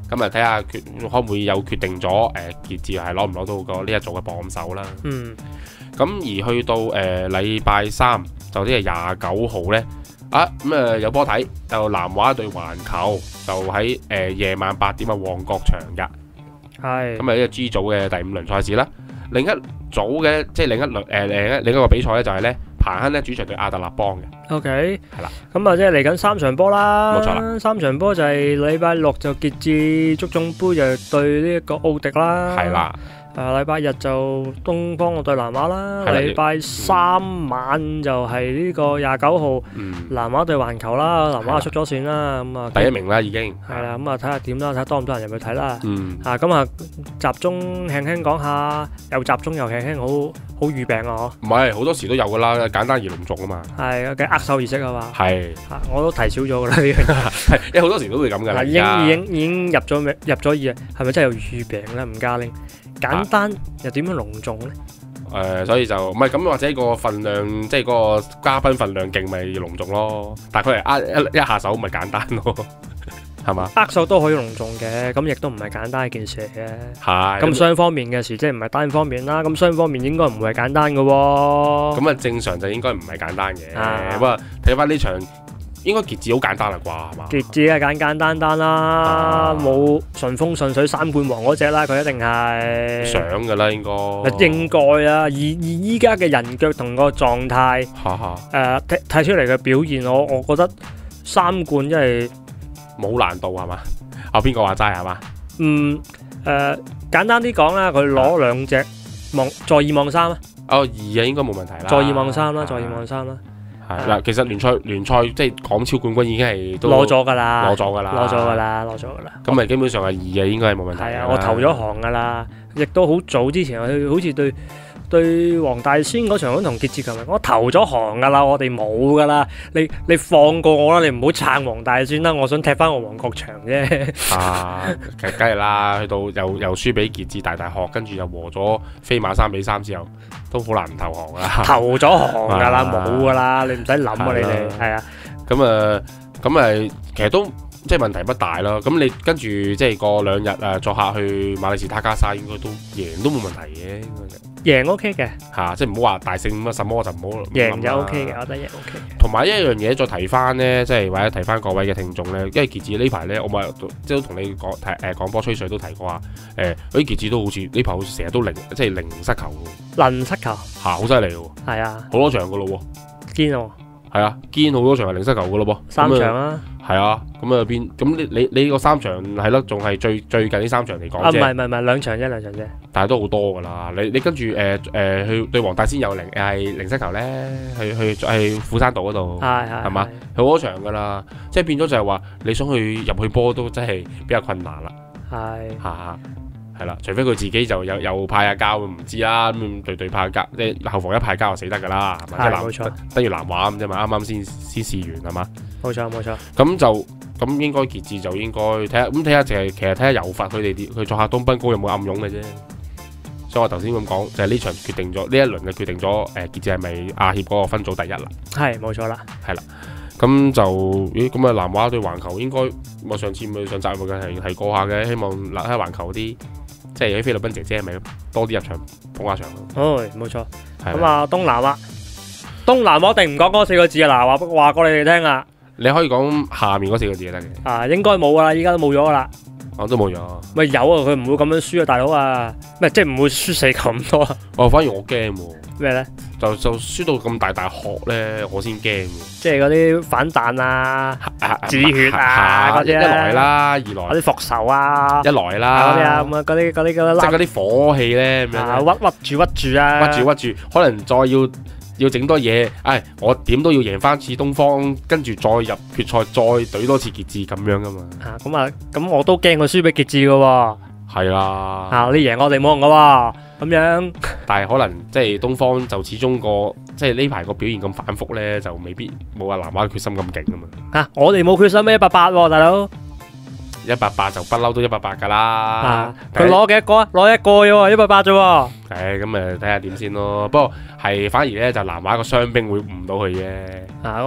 咁啊睇下決可唔會有決定咗誒傑志係攞唔攞到個呢一組嘅榜首啦。 嗯。 咁而去到誒禮拜三就即係廿九號咧，啊咁啊有波睇，就南華對環球，就喺誒夜晚八點嘅旺角場㗎。 係。咁啊呢個 G 組嘅第五輪賽事啦。另一組嘅即係另一輪誒另一另一個比賽咧就係咧彭亨咧主場對亞特立邦嘅。 OK。 係啦。 咁啊即係嚟緊三場波啦。 冇錯啦。 三場波就係禮拜六就傑志足總杯就對呢一個奧迪啦。 係啦。 誒禮拜日就東方對南華啦，禮拜三晚就係呢個廿九號南華對環球啦，南華出咗線啦，咁啊第一名啦已經。 係啦，咁啊睇下點啦，睇下多唔多人入去睇啦。 嗯。 啊咁啊集中輕輕講下，又集中又輕輕，好好預病啊！ 唔係好多時都有噶啦，簡單而隆重啊嘛。 係嘅握手儀式啊嘛。 係。 我都提少咗噶啦呢樣嘢。 係，因為好多時都會咁噶啦。 已經已經已經入咗名入咗二，係咪真係有預病咧？吳嘉玲。簡單又點樣隆重咧？ 誒，所以就唔係咁，或者個份量，即係個嘉賓份量勁，咪隆重咯。但係佢係握一一下手，咪簡單咯，係嘛？ 握手都可以隆重嘅，咁亦都唔係簡單一件事嚟嘅。 係。 咁雙方面嘅事，即係唔係單方面啦。咁雙方面應該唔會係簡單嘅喎。 咁啊，正常就應該唔係簡單嘅。不過睇翻呢場。應該傑志好簡單啦啩，係嘛？傑志係簡簡單單啦，冇順風順水三冠王嗰隻啦，佢一定係想㗎啦，應該。 應該啊，而而依家嘅人腳同個狀態，誒睇睇出嚟嘅表現，我我覺得三冠真係冇難度係嘛？啊邊個話齋係嘛？ 嗯誒，簡單啲講啦，佢攞兩隻望在二望三啊。 哦二啊，應該冇問題啦。 在二望三啦，在二望三啦。 係嗱，其實聯賽聯賽即係港超冠軍已經係都攞咗㗎啦， 攞咗㗎啦， 攞咗㗎啦，攞咗㗎啦。 咁咪基本上係二嘅，應該係冇問題。 係啊，我投咗行㗎啦，亦都好早之前，佢好似對對黃大仙嗰場同傑志球，我投咗行㗎啦，我哋冇㗎啦。你你放過我啦，你唔好撐黃大仙啦，我想踢翻個黃國祥啫。 啊，其實梗係啦，去到又又輸俾傑志大大學，跟住又和咗飛馬三比三之後。都好難唔投降啦， 投咗行噶啦，冇噶啦，你唔使諗啊，你哋係啊， 咁啊，咁啊，其實都即係問題不大咯。咁你跟住即係過兩日啊，作客去馬里士塔加沙，應該都贏都冇問題嘅，應該贏 OK 嘅嚇，即係唔好話大勝乜什麼就唔好贏就 OK 嘅，我覺得贏 OK 嘅。 同埋一樣嘢再提翻咧，即係或者提翻各位嘅聽眾咧，因為傑志呢排咧，我咪即係都同你講提誒廣播吹水都提過啊，誒嗰啲傑志都好似呢排好似成日都零即係零失球喎， 零失球嚇好犀利喎， 係啊， 好多場噶咯喎， 堅喎， 係啊，堅好多場係零失球噶咯噃， 三場啊。 係啊，咁啊邊咁你你你呢個三場係咯，仲係最最近呢三場嚟講啫。 啊，唔係唔係唔係兩場啫，兩場啫。 但係都好多噶啦，你你跟住誒誒去對黃大仙有零係零失球咧，去去去虎山道嗰度係係係嘛，好多場噶啦，即係變咗就係話你想去入去波都真係比較困難啦。 係嚇係啦，除非佢自己就有又派下膠，唔知啦。咁對對派膠，即係後防一派膠就死得㗎啦，係咪？ 係冇錯， 等於南華咁啫嘛，啱啱先先試完係嘛？ 冇錯冇錯。 咁就咁應該傑志就應該睇下，咁睇下就係其實睇下有法佢哋啲，佢作客東濱高有冇暗湧嘅啫。所以我頭先咁講就係呢場決定咗呢一輪就決定咗誒傑志係咪亞協嗰個分組第一啦？ 係冇錯啦， 係啦。咁就咦咁啊南華對環球應該我上次咪上集咪係係過下嘅，希望嗱喺環球啲。即係啲菲律賓姐姐係咪多啲入場捧下場？ 哦，冇錯。咁啊，東南啊，東南我一定唔講嗰四個字啊！嗱，話話過你哋聽啊。 你可以講下面嗰四個字就得嘅。 啊，應該冇噶啦，依家都冇咗噶啦。 我都冇咗。 咪有啊，佢唔會咁樣輸啊，大佬啊，咩即係唔會輸死咁多啊。 哦，反而我驚喎。 咩咧？ 就就輸到咁大大殼咧，我先驚。 即係嗰啲反彈啊、止血啊嗰啲，一來啦，二來嗰啲復仇啊， 一來啦， 嗰啲啊咁啊，嗰啲嗰啲嗰啲， 即係嗰啲火氣咧，咁樣屈屈住屈住啊， 屈住屈住，可能再要要整多嘢，唉，我點都要贏翻次東方，跟住再入決賽，再懟多次傑志咁樣噶嘛。 啊，咁啊，咁我都驚佢輸俾傑志噶喎。 係啦。 啊，你贏我哋冇用噶喎。咁樣， 但係可能即係東方就始終個即係呢排個表現咁反覆咧，就未必冇話南華嘅決心咁勁啊嘛。 嚇，我哋冇決心咩？一百八喎，大佬。 一百八就不嬲都一百八㗎啦。 佢攞幾多個啊？攞一個啫喎，一百八啫喎。 誒，咁誒睇下點先咯。不過係反而咧就南華個傷兵會誤到佢啫。 啊，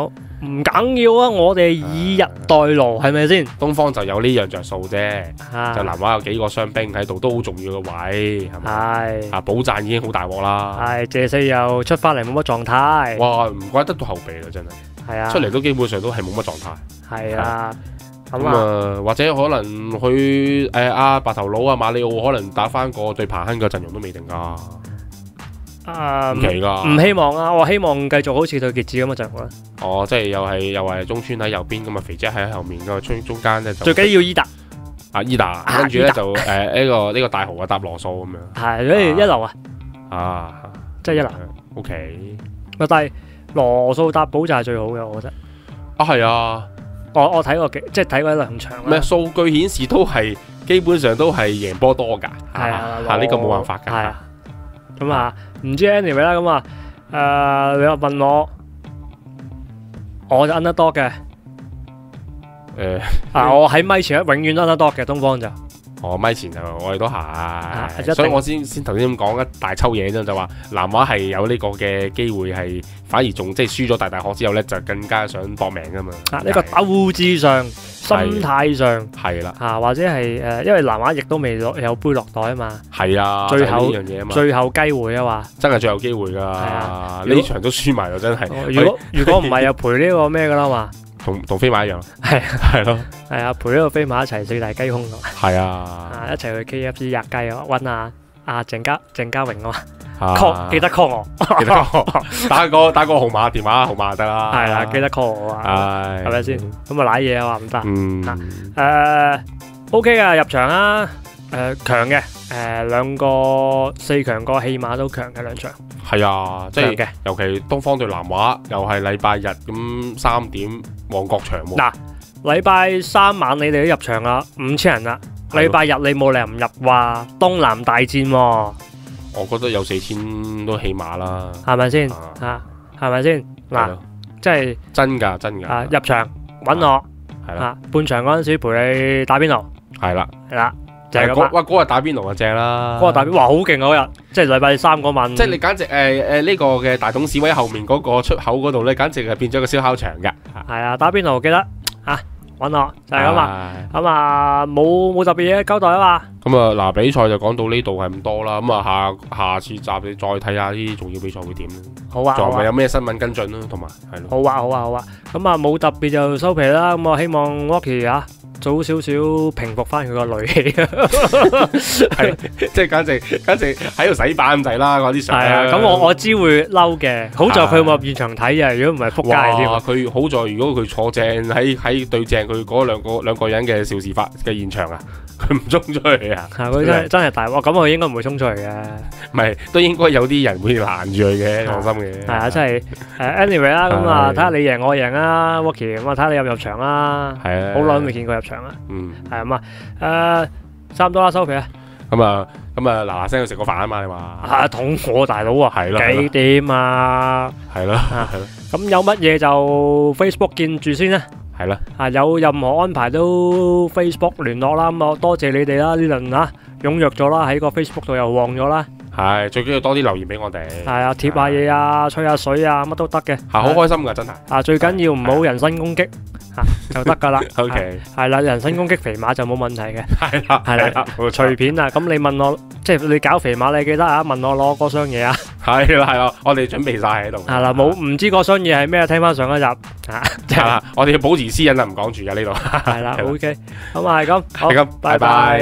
唔緊要啊，我哋以逸待勞，係咪先？ 東方就有呢樣着數啫， 啊就南華有幾個傷兵喺度，都好重要嘅位，係咪？ 係啊，保讚已經好大鑊啦。 係謝四又出翻嚟冇乜狀態。 哇，唔怪得到後備啦，真係。 係啊， 出嚟都基本上都係冇乜狀態。 係啊。 咁啊，或者可能佢誒阿白頭佬啊馬里奧可能打翻個對彭亨嘅陣容都未定噶， 啊唔奇噶， 唔希望啊！我希望繼續好似對傑志咁嘅陣容啦。 哦，即係又係又係中村喺右邊咁啊，肥姐喺後面咁啊，中中間咧就最緊要伊達啊伊達，跟住咧就誒呢個呢個大豪啊搭羅素咁樣， 係跟住一流啊， 啊， 即係一流。 O K， 但係羅素搭保就係最好嘅，我覺得。 啊係啊。 我我睇過幾即係睇過一兩場啦。 咩數據顯示都係基本上都係贏波多㗎。 係啊， 嚇呢個冇辦法㗎。 係啊。咁啊，唔知 anyway 啦，咁啊，誒你話問我，我就 underdog 嘅。 誒啊！我喺咪前永遠 underdog 嘅東方就。 哦，咪前就我哋都係，所以我先先頭先咁講一大抽嘢啫，就話南華係有呢個嘅機會係，反而仲即係輸咗大大學之後咧，就更加想搏命噶嘛。 啊，呢個鬥志上、心態上係啦， 啊或者係誒，因為南華亦都未落有杯落袋啊嘛。 係啊， 最後呢樣嘢啊嘛， 最後機會啊嘛， 真係最後機會㗎。係啊，呢場都輸埋就真係。 如果如果唔係又賠呢個咩㗎啦嘛。 同同飛馬一樣， 係係咯， 係啊，陪呢個飛馬一齊四大雞胸咯， 係啊， 啊一齊去 K F C 壓雞啊，揾阿阿鄭家鄭家榮啊嘛 ，call 記得 call 我， 記得 call 我，打個打個號碼電話號碼就得啦， 係啊，記得 call 我啊，係咪先？咁啊瀨嘢啊話唔得，嗯，誒 OK 噶入場啊，誒強嘅，誒兩個四強個起碼都強嘅兩場。 係啊，即係尤其東方對南華又係禮拜日咁三點旺角場喎。嗱， 禮拜三晚你哋都入場啦，五千人啦。禮拜日你冇理由唔入話東南大戰喎。 我覺得有四千都起碼啦， 係咪先？啊，係咪先？嗱，即係真㗎真㗎。 啊，入場揾我， 係啦， 半場嗰陣時陪你打邊爐， 係啦， 係啦。就係咁哇！嗰日打邊爐就正啦， 嗰日打邊哇好勁嗰日，即係禮拜三嗰晚。 即係你簡直誒誒呢個嘅大董事位後面嗰個出口嗰度咧，簡直係變咗個燒烤場㗎。 係啊，打邊爐記得嚇揾我就係咁啊。咁啊冇冇特別嘢交代啊嘛。 咁啊嗱，比賽就講到呢度係咁多啦。咁啊下下次集你再睇下啲重要比賽會點咧。 好啊， 仲有咩新聞跟進啦？同埋係咯。 好啊好啊好啊。咁啊冇特別就收皮啦。咁我希望 Rocky 啊〜早少少平復翻佢個戾氣， 係即係簡直簡直喺度洗版咁滯啦嗰啲相。係啊，咁我我知會嬲嘅，好在佢冇入現場睇啊，如果唔係撲街添。 佢好在如果佢坐正喺喺對正佢嗰兩個兩個人嘅肇事發嘅現場啊，佢唔衝出去啊。係佢真係真係大鑊，咁佢應該唔會衝出嚟嘅。唔係都應該有啲人會攔住佢嘅，放心嘅。係啊，真係誒 anyway 啦，咁啊睇下你贏我贏啊 Rocky 咁啊睇下你入唔入場啦。係啊，好耐都未見過入場。嗯，係咁啊，誒，差唔多啦，收皮啦。咁啊，咁啊，嗱嗱聲去食個飯啊嘛，你話？係捅我大佬啊，係咯，幾點啊？係咯，係咯。咁有乜嘢就 Facebook 見住先啦。係啦，啊，有任何安排都 Facebook 聯絡啦。咁啊，多謝你哋啦，呢輪啊，踴躍咗啦，喺個 Facebook 度又旺咗啦。係，最緊要多啲留言俾我哋。係啊，貼下嘢啊，吹下水啊，乜都得嘅。係好開心噶，真係。啊，最緊要唔好人身攻擊。吓就得噶啦，OK，係啦，人身攻擊肥馬就冇問題嘅，係啦，係啦，隨便啊，咁你問我，即係你搞肥馬，你記得啊，問我攞嗰箱嘢啊，係啦係啦，我哋準備晒喺度，係啦，冇唔知嗰箱嘢係咩，聽翻上一集，係啦，我哋要保持私隱啊，唔講住噶呢度，係啦 ，OK，咁啊係咁，係咁，拜拜。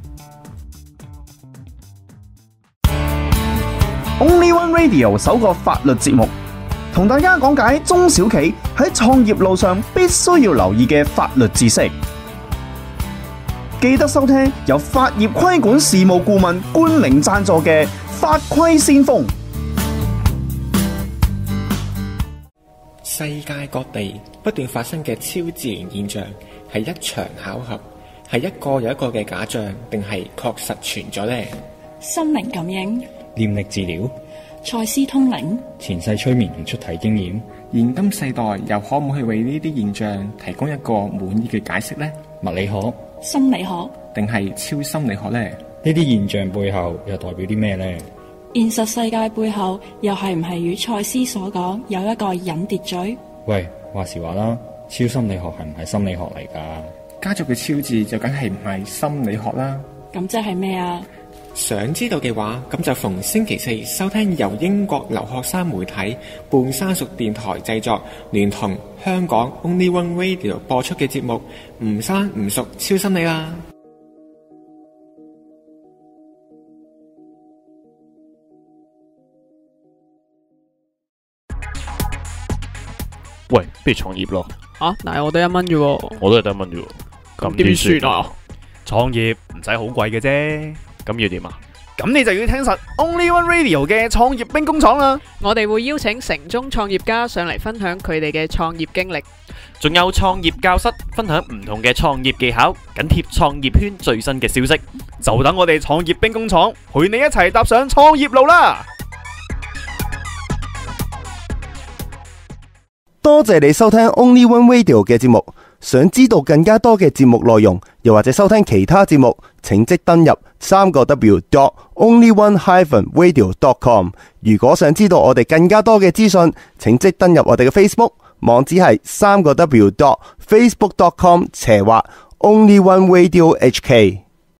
Only One Radio 首個法律節目。同大家講解中小企喺創業路上必須要留意嘅法律知識，記得收聽由法業規管事務顧問冠名贊助嘅法規先鋒。 世界各地不斷發生嘅超自然現象，係一場巧合，係一個又一個嘅假象，定係確實存在呢？ 心靈感應、 念力治療、 賽斯通靈、 前世催眠同出體經驗， 現今世代又可唔可以為呢啲現象提供一個滿意嘅解釋呢？ 物理學、 心理學定係超心理學呢？ 呢啲現象背後又代表啲咩呢？ 現實世界背後又係唔係與賽斯所講有一個隱秩序？ 喂， 話時話啦，超心理學係唔係心理學嚟㗎？ 加咗個超字就梗係唔係心理學啦。 咁即係咩啊？ 想知道嘅話，咁就逢星期四收聽由英國留學生媒體半生熟電台製作，聯同香港 Only One Radio 播出嘅節目《唔生唔熟超心理》啦。 喂，不如創業咯。 啊，但係我得一蚊啫喎。 我都係得一蚊啫喎。 咁點算啊？ 創業唔使好貴嘅啫。 咁要點啊？ 咁你就要聽實 Only One Radio 嘅創業兵工廠啦。 我哋會邀請城中創業家上嚟分享佢哋嘅創業經歷， 仲有創業教室分享唔同嘅創業技巧，緊貼創業圈最新嘅消息。 就等我哋創業兵工廠陪你一齊踏上創業路啦！ 多謝你收聽 Only One Radio 嘅節目。想知道更加多嘅節目內容，又或者收聽其他節目，請即登入三個 W dot only one hyphen radio dot com。如果想知道我哋更加多嘅資訊，請即登入我哋嘅 Facebook 網址係三個 W dot facebook dot com 斜滑 only one radio H K。